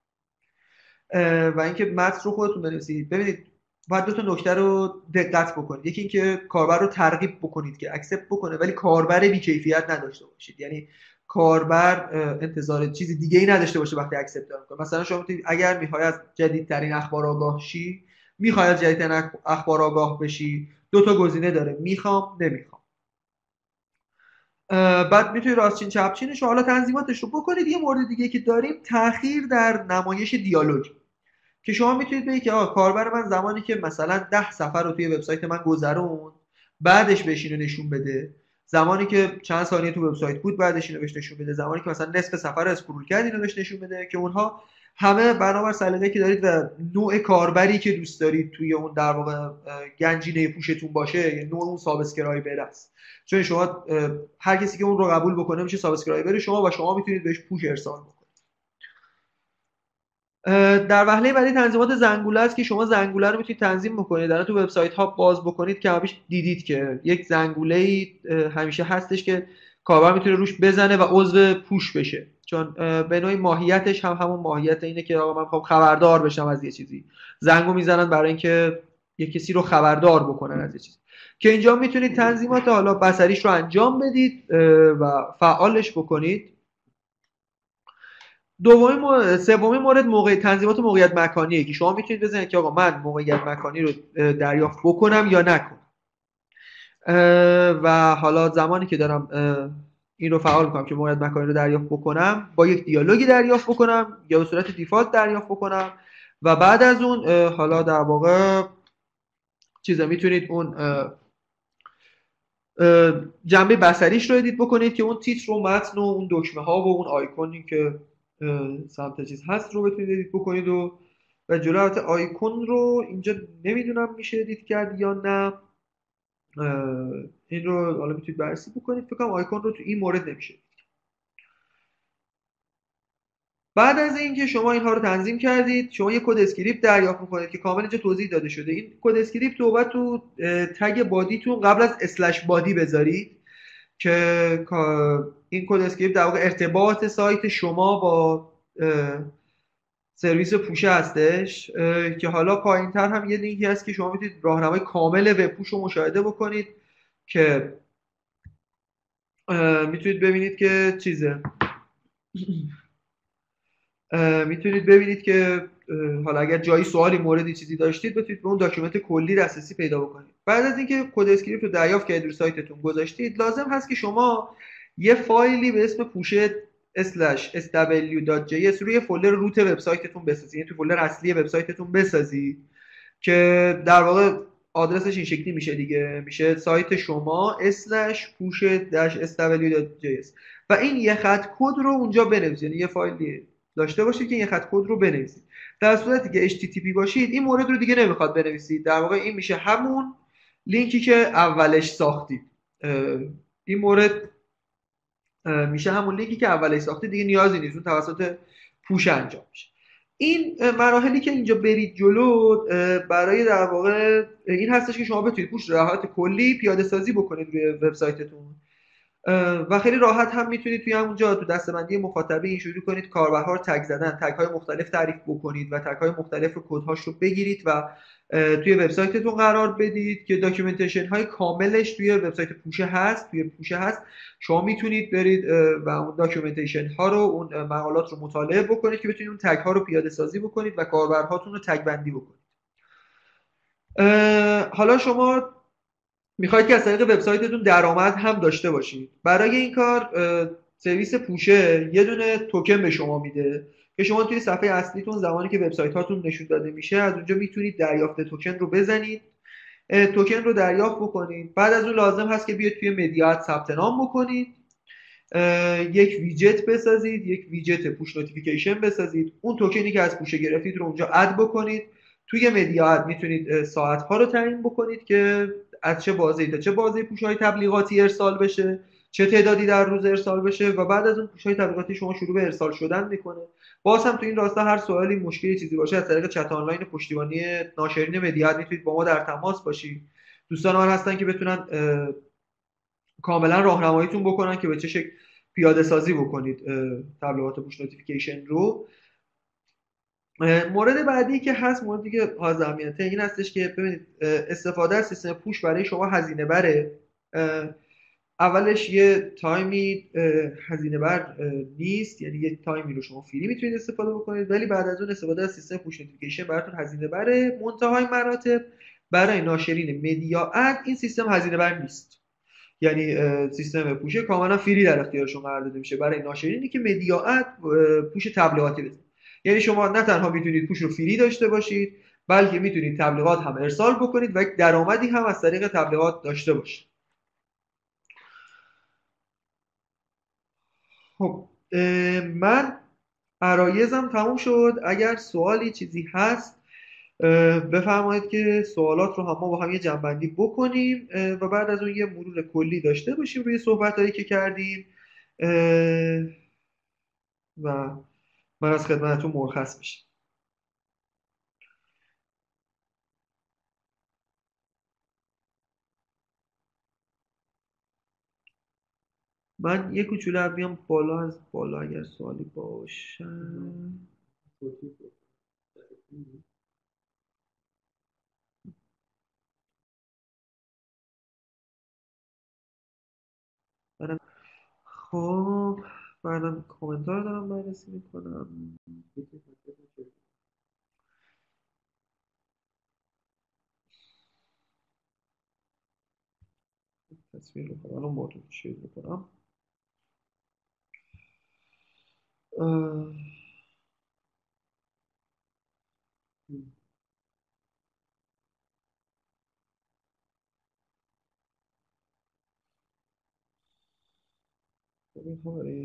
و اینکه متن رو خودتون بنویسید. ببینید باید 2 تا نکته رو دقت بکنید. یکی اینکه کاربر رو ترغیب بکنید که اکسپت بکنه ولی کاربر بی‌کیفیت نداشته باشید، یعنی کاربر انتظار چیز دیگه ای نداشته باشه وقتی اکسپت میکنه. مثلا شما میتونید اگر میخوای از جدیدترین اخبار آگاه شی، میخوای از جدیدترین اخبار آگاه بشی، 2 تا گزینه داره، میخوام نمیخوام. بعد میتونید راستچین چپچینش و حالا تنظیماتش رو بکنید. یه مورد دیگه که داریم تأخیر در نمایش دیالوگ که شما میتونید بگید که کاربر من زمانی که مثلا 10 صفحه رو توی وبسایت من گذروند بعدش بهش اینو نشون بده، زمانی که چند ثانیه تو وبسایت بود بعدش اینو بهش نشون بده، زمانی که مثلا نصف صفحه رو اسکرول کرد اینو بهش نشون بده، که اونها همه بنابر سلیقه‌ای که دارید و نوع کاربری که دوست دارید توی اون در واقع گنجینه پوشتون باشه، یعنی نوع اون سابسکرایبر است. چون شما هر کسی که اون رو قبول بکنه میشه سابسکرایبر شما و شما میتونید بهش پوش ارسال بکنید. در وهله بعدی تنظیمات زنگوله است که شما زنگوله رو میتونید تنظیم بکنید. الان تو وبسایت ها باز بکنید که همیشه دیدید که یک زنگوله همیشه هستش که کاربر میتونه روش بزنه و عضو پوش بشه، چون به نوعی ماهیتش هم همون ماهیت اینه که آقا من میخوام خبردار بشم از یه چیزی، زنگو میزنن برای اینکه یه کسی رو خبردار بکنن از یه چیزی، که اینجا میتونید تنظیمات حالا بصریش رو انجام بدید و فعالش بکنید. سومین مورد تنظیمات موقعیت مکانیه که شما میتونید بزنید که آقا من موقعیت مکانی رو دریافت بکنم یا نکنم، و حالا زمانی که دارم این رو فعال میکنم که موقعیت مکانی رو دریافت بکنم، با یک دیالوگی دریافت بکنم یا به صورت دیفالت دریافت بکنم، و بعد از اون حالا در واقع چیزا میتونید اون جنبه بصریش رو ادیت بکنید که اون تیتر و متن و اون دکمه ها و اون آیکونی که سمت چیز هست رو بتونید ادیت بکنید و جلو البته آیکون رو اینجا نمیدونم میشه ادیت کرد یا نه، این رو حالا میتونید بررسی بکنید. فکر کنم آیکون رو تو این مورد نمیشه. بعد از اینکه شما اینها رو تنظیم کردید، شما یک کد اسکریپت دریافت میکنید که کامل اینجا توضیح داده شده. این کد اسکریپت رو باید تو تگ بادیتون قبل از اسلش بادی بذارید که این کد اسکریپت در واقع ارتباط سایت شما با سرویس پوشه هستش، که حالا پایینتر هم یه لینکی هست که شما میتونید راهنمای کامل وب پوش رو مشاهده بکنید که میتونید ببینید که میتونید ببینید که حالا اگر جایی سوالی موردی چیزی داشتید بتونید به اون داکیومنت کلی دسترسی پیدا بکنید. بعد از اینکه کد اسکریپت رو دریافت کردید روی سایتتون گذاشتید، لازم هست که شما یه فایلی به اسم پوشه /sw.js روی فولدر روت وبسایتتون بسازید، یعنی تو فولدر اصلی وبسایتتون بسازید که در واقع آدرسش این شکلی میشه دیگه، میشه سایت شما /push-sw.js و این یه خط کد رو اونجا بنویسید، یعنی یه فایلی داشته باشید که یه خط کد رو بنویسید. در صورتی که HTTP باشید این مورد رو دیگه نمیخواد بنویسید، در واقع این میشه همون لینکی که اولش ساختید. این مورد میشه همون لینکی که اولش ساختید، دیگه نیازی نیست اون توسط پوش انجام میشه. این مراحلی که اینجا برید جلو برای در واقع این هستش که شما بتونید پوش رو در حالت کلی پیاده سازی بکنید روی وبسایتتون و خیلی راحت هم میتونید توی همونجا تو دسته‌بندی مخاطبین شروع کنید کاربرها رو تگ زدن، تگ های مختلف تعریف بکنید و تگ های مختلف کدهاش رو بگیرید و توی وبسایتتون قرار بدید که داکیومنتیشن های کاملش توی وبسایت پوشه هست. شما میتونید برید و اون داکیومنتیشن ها رو، اون مقالات رو مطالعه بکنید که بتونید اون تگ ها رو پیاده سازی بکنید و کاربرهاتون رو تگ بندی بکنید. حالا شما میخواید که از طریق وبسایتتون درآمد هم داشته باشید. برای این کار سرویس پوشه یه دونه توکن به شما میده که شما توی صفحه اصلیتون زمانی که وبسایت هاتون نشون داده میشه از اونجا میتونید دریافت توکن رو بزنید، توکن رو دریافت بکنید. بعد از اون لازم هست که بیاید توی مدیات ثبت نام بکنید، یک ویجت بسازید، یک ویجت پوش نوتیفیکیشن بسازید، اون توکنی که از پوشه گرفتید رو اونجا اد بکنید. توی مدیات میتونید ساعت ها رو تعیین بکنید که از چه بازه‌ای تا چه بازه پوش‌های تبلیغاتی ارسال بشه، چه تعدادی در روز ارسال بشه و بعد از اون پوش‌های تبلیغاتی شما شروع به ارسال شدن میکنه. باز هم تو این راستا هر سوالی مشکلی چیزی باشه از طریق چت آنلاین پشتیبانی ناشرین مدیات میتونید با ما در تماس باشید. دوستان من هستن که بتونن کاملا راهنماییتون بکنن که به چه شکل پیاده سازی بکنید تبلیغات پوش نوتیفیکیشن رو. مورد بعدی که هست، موردی که حائز اهمیته، این هستش که ببینید استفاده از سیستم پوش برای شما هزینه بره. اولش یه تایمی هزینه بر نیست، یعنی یه تایمی رو شما فری میتونید استفاده بکنید، ولی بعد از اون استفاده از سیستم پوش نوتیفیکیشن براتون هزینه بره. منتهای مراتب برای ناشرین مدیا اد این سیستم هزینه بر نیست، یعنی سیستم پوش کاملا فری در اختیارشون قرار داده میشه برای ناشرینی که مدیا اد پوش تبلیغاتی بزنن. یعنی شما نه تنها میتونید پوش رو فری داشته باشید، بلکه میتونید تبلیغات هم ارسال بکنید و یک درآمدی هم از طریق تبلیغات داشته باشید. خب من عرایزم تموم شد. اگر سوالی چیزی هست بفرمایید که سوالات رو هم ما با هم یه جنبندی بکنیم و بعد از اون یه مرور کلی داشته باشیم روی صحبتایی که کردیم و من از خدمتتون مرخص میشم. من یه کوچولو بیام بالا، از بالا اگر سوالی باشه. برم. خب بعدم کامنتار دارم بررسی میکنم. تصویر رو کنم الان با تو شیر میکنم. این خبره.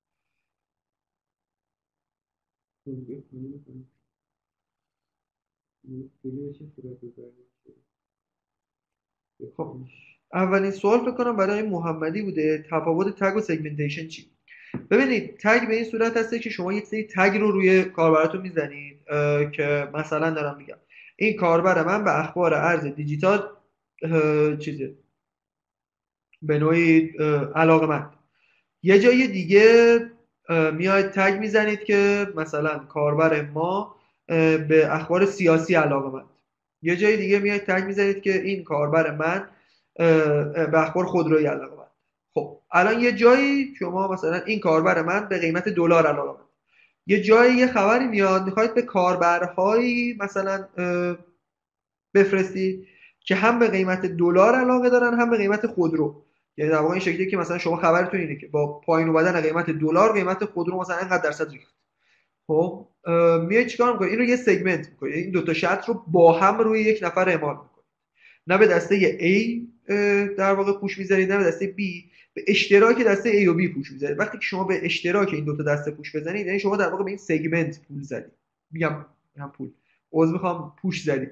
خب اولین سوال فکر کنم برای محمدی بوده، تفاوت تگ و سگمنتیشن چی؟ ببینید تگ به این صورت هسته که شما یک سری تگ رو روی کاربراتون میزنید که مثلا دارم میگم این کاربر من به اخبار ارز دیجیتال چیزه به نوعی علاقمند. یه جای دیگه میاید تگ میزنید که مثلا کاربر ما به اخبار سیاسی علاقمند. یه جای دیگه میاید تگ میزنید که این کاربر من به اخبار خودرویی علاقمند. خب الان یه جایی شما مثلا این کاربر من به قیمت دلار علاقمند، یه جایی یه خبری میاد میخواید به کاربرهایی مثلا بفرستید که هم به قیمت دلار علاقه دارن هم به قیمت خودرو. یعنی در واقع این شکلیه که مثلا شما خبرتون اینه که با پایین اومدن قیمت دلار قیمت خودرو مثلا اینقدر درصد ریخت. خب میای چیکار میکنی؟ اینو یه سگمنت میکنی، این دو تا شرط رو با هم روی یک نفر اعمال میکنی. نه به دسته A در واقع پوش میذارید، نه به دسته B، به اشتراک دسته A و B پوش میذارید. وقتی که شما به اشتراک این دو تا دسته پوش بزنید یعنی شما در واقع به این سگمنت پول زدید. میگم هم پول، عذر میخوام، پوش زدید.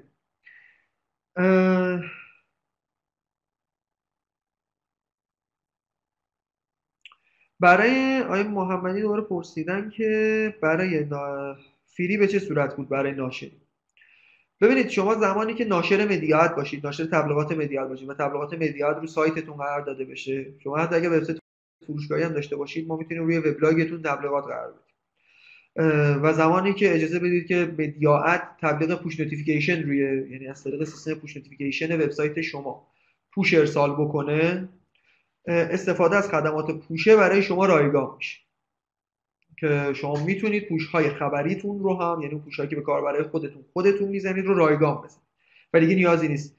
برای آقای محمدی دوباره پرسیدن که برای فیری به چه صورت بود برای ناشری. ببینید شما زمانی که ناشر مدیات باشید، ناشر تبلیغات مدیات باشید و تبلیغات مدیات رو سایتتون قرار داده بشه، شما حتی اگه وبسایت فروشگاهی هم داشته باشید ما میتونیم روی وبلاگتون تبلیغات قرار بدیم. و زمانی که اجازه بدید که مدیات تبلیغ پوش نوتیفیکیشن روی، یعنی از طریق سیستم پوش نوتیفیکیشن وبسایت شما پوش ارسال بکنه، استفاده از خدمات پوشه برای شما رایگان میشه که شما میتونید پوش‌های خبریتون رو هم، یعنی پوش‌هایی که به کار برای خودتون میزنید رو رایگان بزنید و دیگه نیازی نیست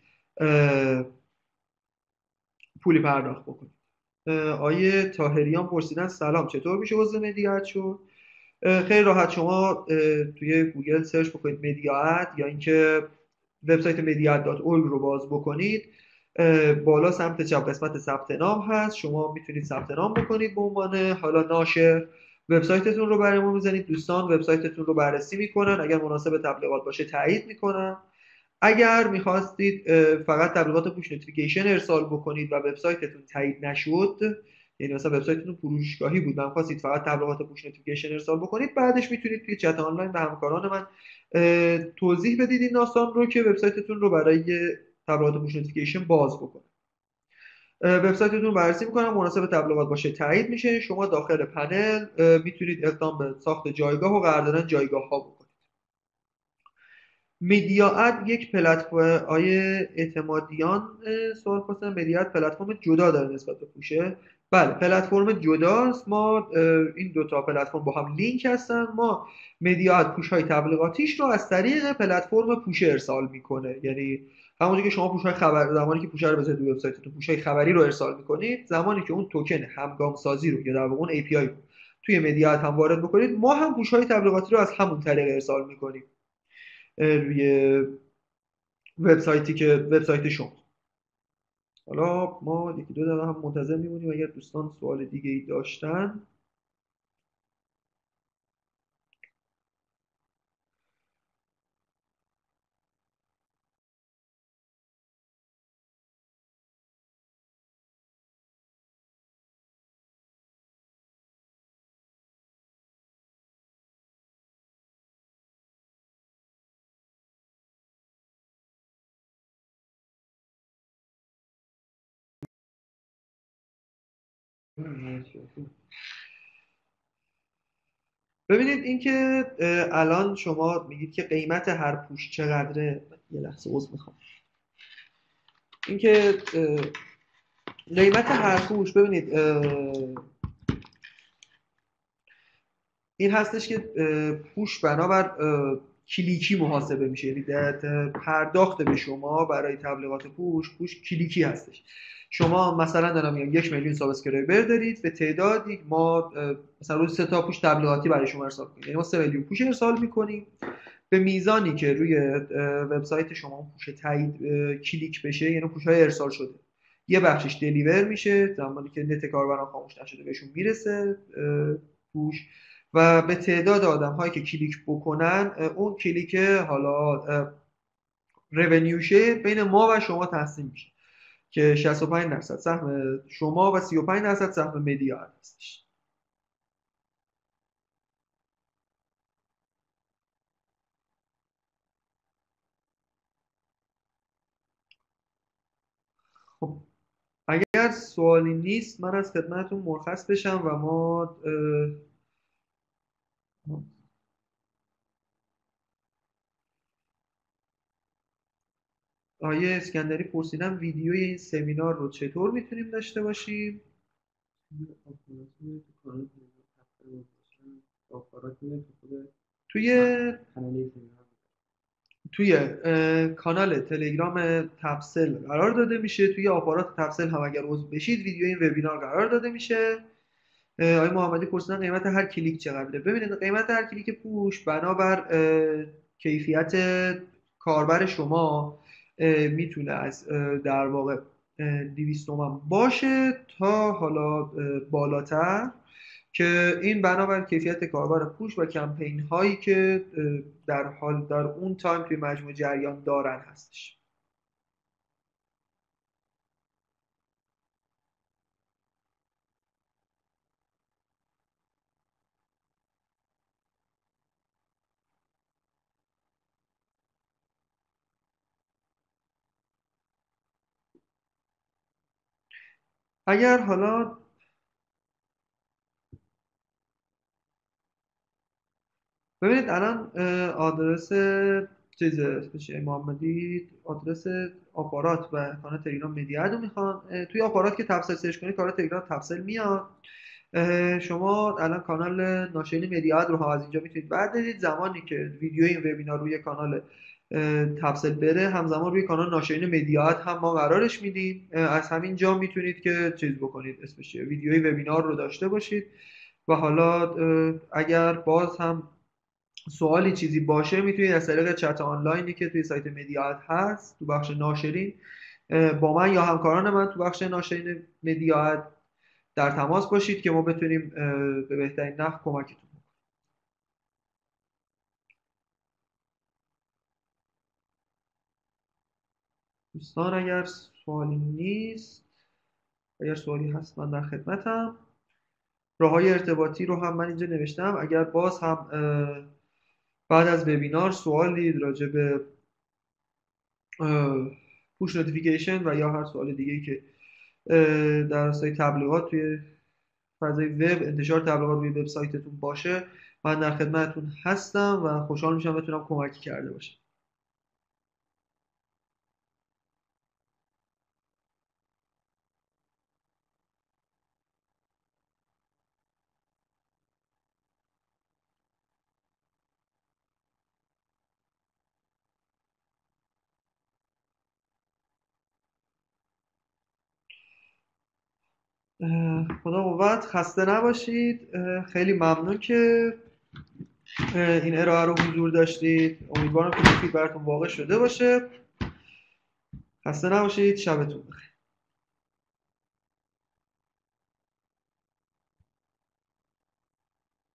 پولی پرداخت بکنید. آیه طاهریان پرسیدن سلام چطور میشه عضو مدیات شد؟ خیلی راحت، شما توی گوگل سرچ بکنید مدیات یا اینکه وبسایت mediat.org رو باز بکنید، بالا سمت چپ قسمت ثبت نام هست، شما میتونید ثبت نام بکنید به عنوان حالا ناشر. وبسایتتون رو برای ما میزنید، دوستان وبسایتتون رو بررسی میکنن، اگر مناسب تبلیغات باشه تایید میکنن. اگر میخواستید فقط تبلیغات پوش نوتیفیکیشن ارسال بکنید و وبسایتتون تایید نشد، یعنی مثلا وبسایتتون فروشگاهی بود و خواستید فقط تبلیغات پوش نوتیفیکیشن ارسال بکنید، بعدش میتونید توی چت آنلاین به همکاران من توضیح بدید این داستان رو که وبسایتتون رو برای تبلیغات پوش نوتیفیکیشن باز بکنید. وبسایتتون رو بررسی میکنم، مناسب تبلیغات باشه تایید میشه. شما داخل پنل میتونید اقدام به ساخت جایگاه و قرار دادن جایگاه ها بکنید. مدیات یک پلتفرم، آیه اعتمادیان سوال پرسیدن مدیات پلتفرم جدا داره نسبت به پوشه؟ بله پلتفرم جداست. ما این دو تا پلتفرم با هم لینک هستن. ما مدیات پوش های تبلیغاتیش رو از طریق پلتفرم پوشه ارسال میکنه، یعنی همونجوری که شما پوش های خبر، زمانی که پوشه رو بذارید روی وبسایتتون پوش های خبری رو ارسال میکنید، زمانی که اون توکن همگام سازی رو یا در واقع اون API رو توی مدیات هم وارد بکنید، ما هم پوش های تبلیغاتی رو از همون طریق ارسال میکنیم روی وبسایت شما. حالا ما یکی دو دقیقه هم منتظر میمونیم اگر دوستان سوال دیگه ای داشتن. ببینید اینکه الان شما میگید که قیمت هر پوش چقدره. یه لحظه عذر میخوام. اینکه قیمت هر پوش، ببینید این هستش که پوش بنابر کلیکی محاسبه میشه، یعنی پرداخت به شما برای تبلیغات پوش کلیکی هستش. شما مثلا دارم میگم 1 میلیون سابسکرایبر دارید، به تعدادی ما مثلا روز 3 تا پوش تبلیغاتی برای شما ارسال کنیم، یعنی ما 3 میلیون پوش ارسال میکنیم. به میزانی که روی وبسایت شما پوش تایید کلیک بشه، یعنی پوش‌های ارسال شده، یه بخشش دلیور میشه، زمانی که نت کاربران خاموش نشده بهشون میرسه پوش، و به تعداد آدم هایی که کلیک بکنن اون کلیک حالا رونیوشه بین ما و شما تقسیم میشه که 65% سهم شما و 35% سهم مدیا هستش. خب اگر سوالی نیست من از خدمتتون مرخص بشم و ما آیه اسکندری پرسیدم ویدیوی این سمینار رو چطور میتونیم داشته باشیم؟ توی توی کانال تلگرام تپسل قرار داده میشه. توی آپارات تپسل هم اگر عضو بشید ویدیو این وبینار قرار داده میشه. آقای محمدی پرسیدن قیمت هر کلیک چقدره. ببینید قیمت هر کلیک پوش بنابر کیفیت کاربر شما میتونه از در واقع 200 تومن باشه تا حالا بالاتر، که این بنابر کیفیت کاربر پوش و کمپین هایی که در اون تایم توی مجموع جریان دارن هستش. اگر حالا ببینید الان آدرس چیز محمدی آدرس آپارات و کانال تلگرام مدیا رو میخوان. توی آپارات که تفصیل سرچ کنید کانال تلگرام تفصیل میاد. شما الان کانال ناشرین مدیا رو ها از اینجا میتونید بردارید. زمانی که ویدیو این وبینار روی کانال تفصیل بره همزمان روی کانال ناشرین مدیا هم ما قرارش میدیم. از همین جا میتونید که چیز بکنید، اسمش ویدیوی وبینار رو داشته باشید. و حالا اگر باز هم سوالی چیزی باشه میتونید از طریق چت آنلاینی که توی سایت مدیات هست تو بخش ناشرین با من یا همکاران من تو بخش ناشرین مدیات در تماس باشید که ما بتونیم به بهترین نحو کمکتون کنیم. دوستان اگر سوالی نیست، اگر سوالی هست من در خدمتم. راههای ارتباطی رو هم من اینجا نوشتم. اگر باز هم بعد از وبینار سوالی راجع به پوش نوتیفیکیشن و یا هر سوال دیگه‌ای که در راستای تبلیغات توی فضای وب، انتشار تبلیغات روی وبسایتتون باشه، من در خدمتتون هستم و خوشحال میشم بتونم کمکی کرده باشم. خدا قوت، خسته نباشید. خیلی ممنون که این ارائه رو حضور داشتید. امیدوارم که مفید براتون واقع شده باشه. خسته نباشید. شبتون بخیر.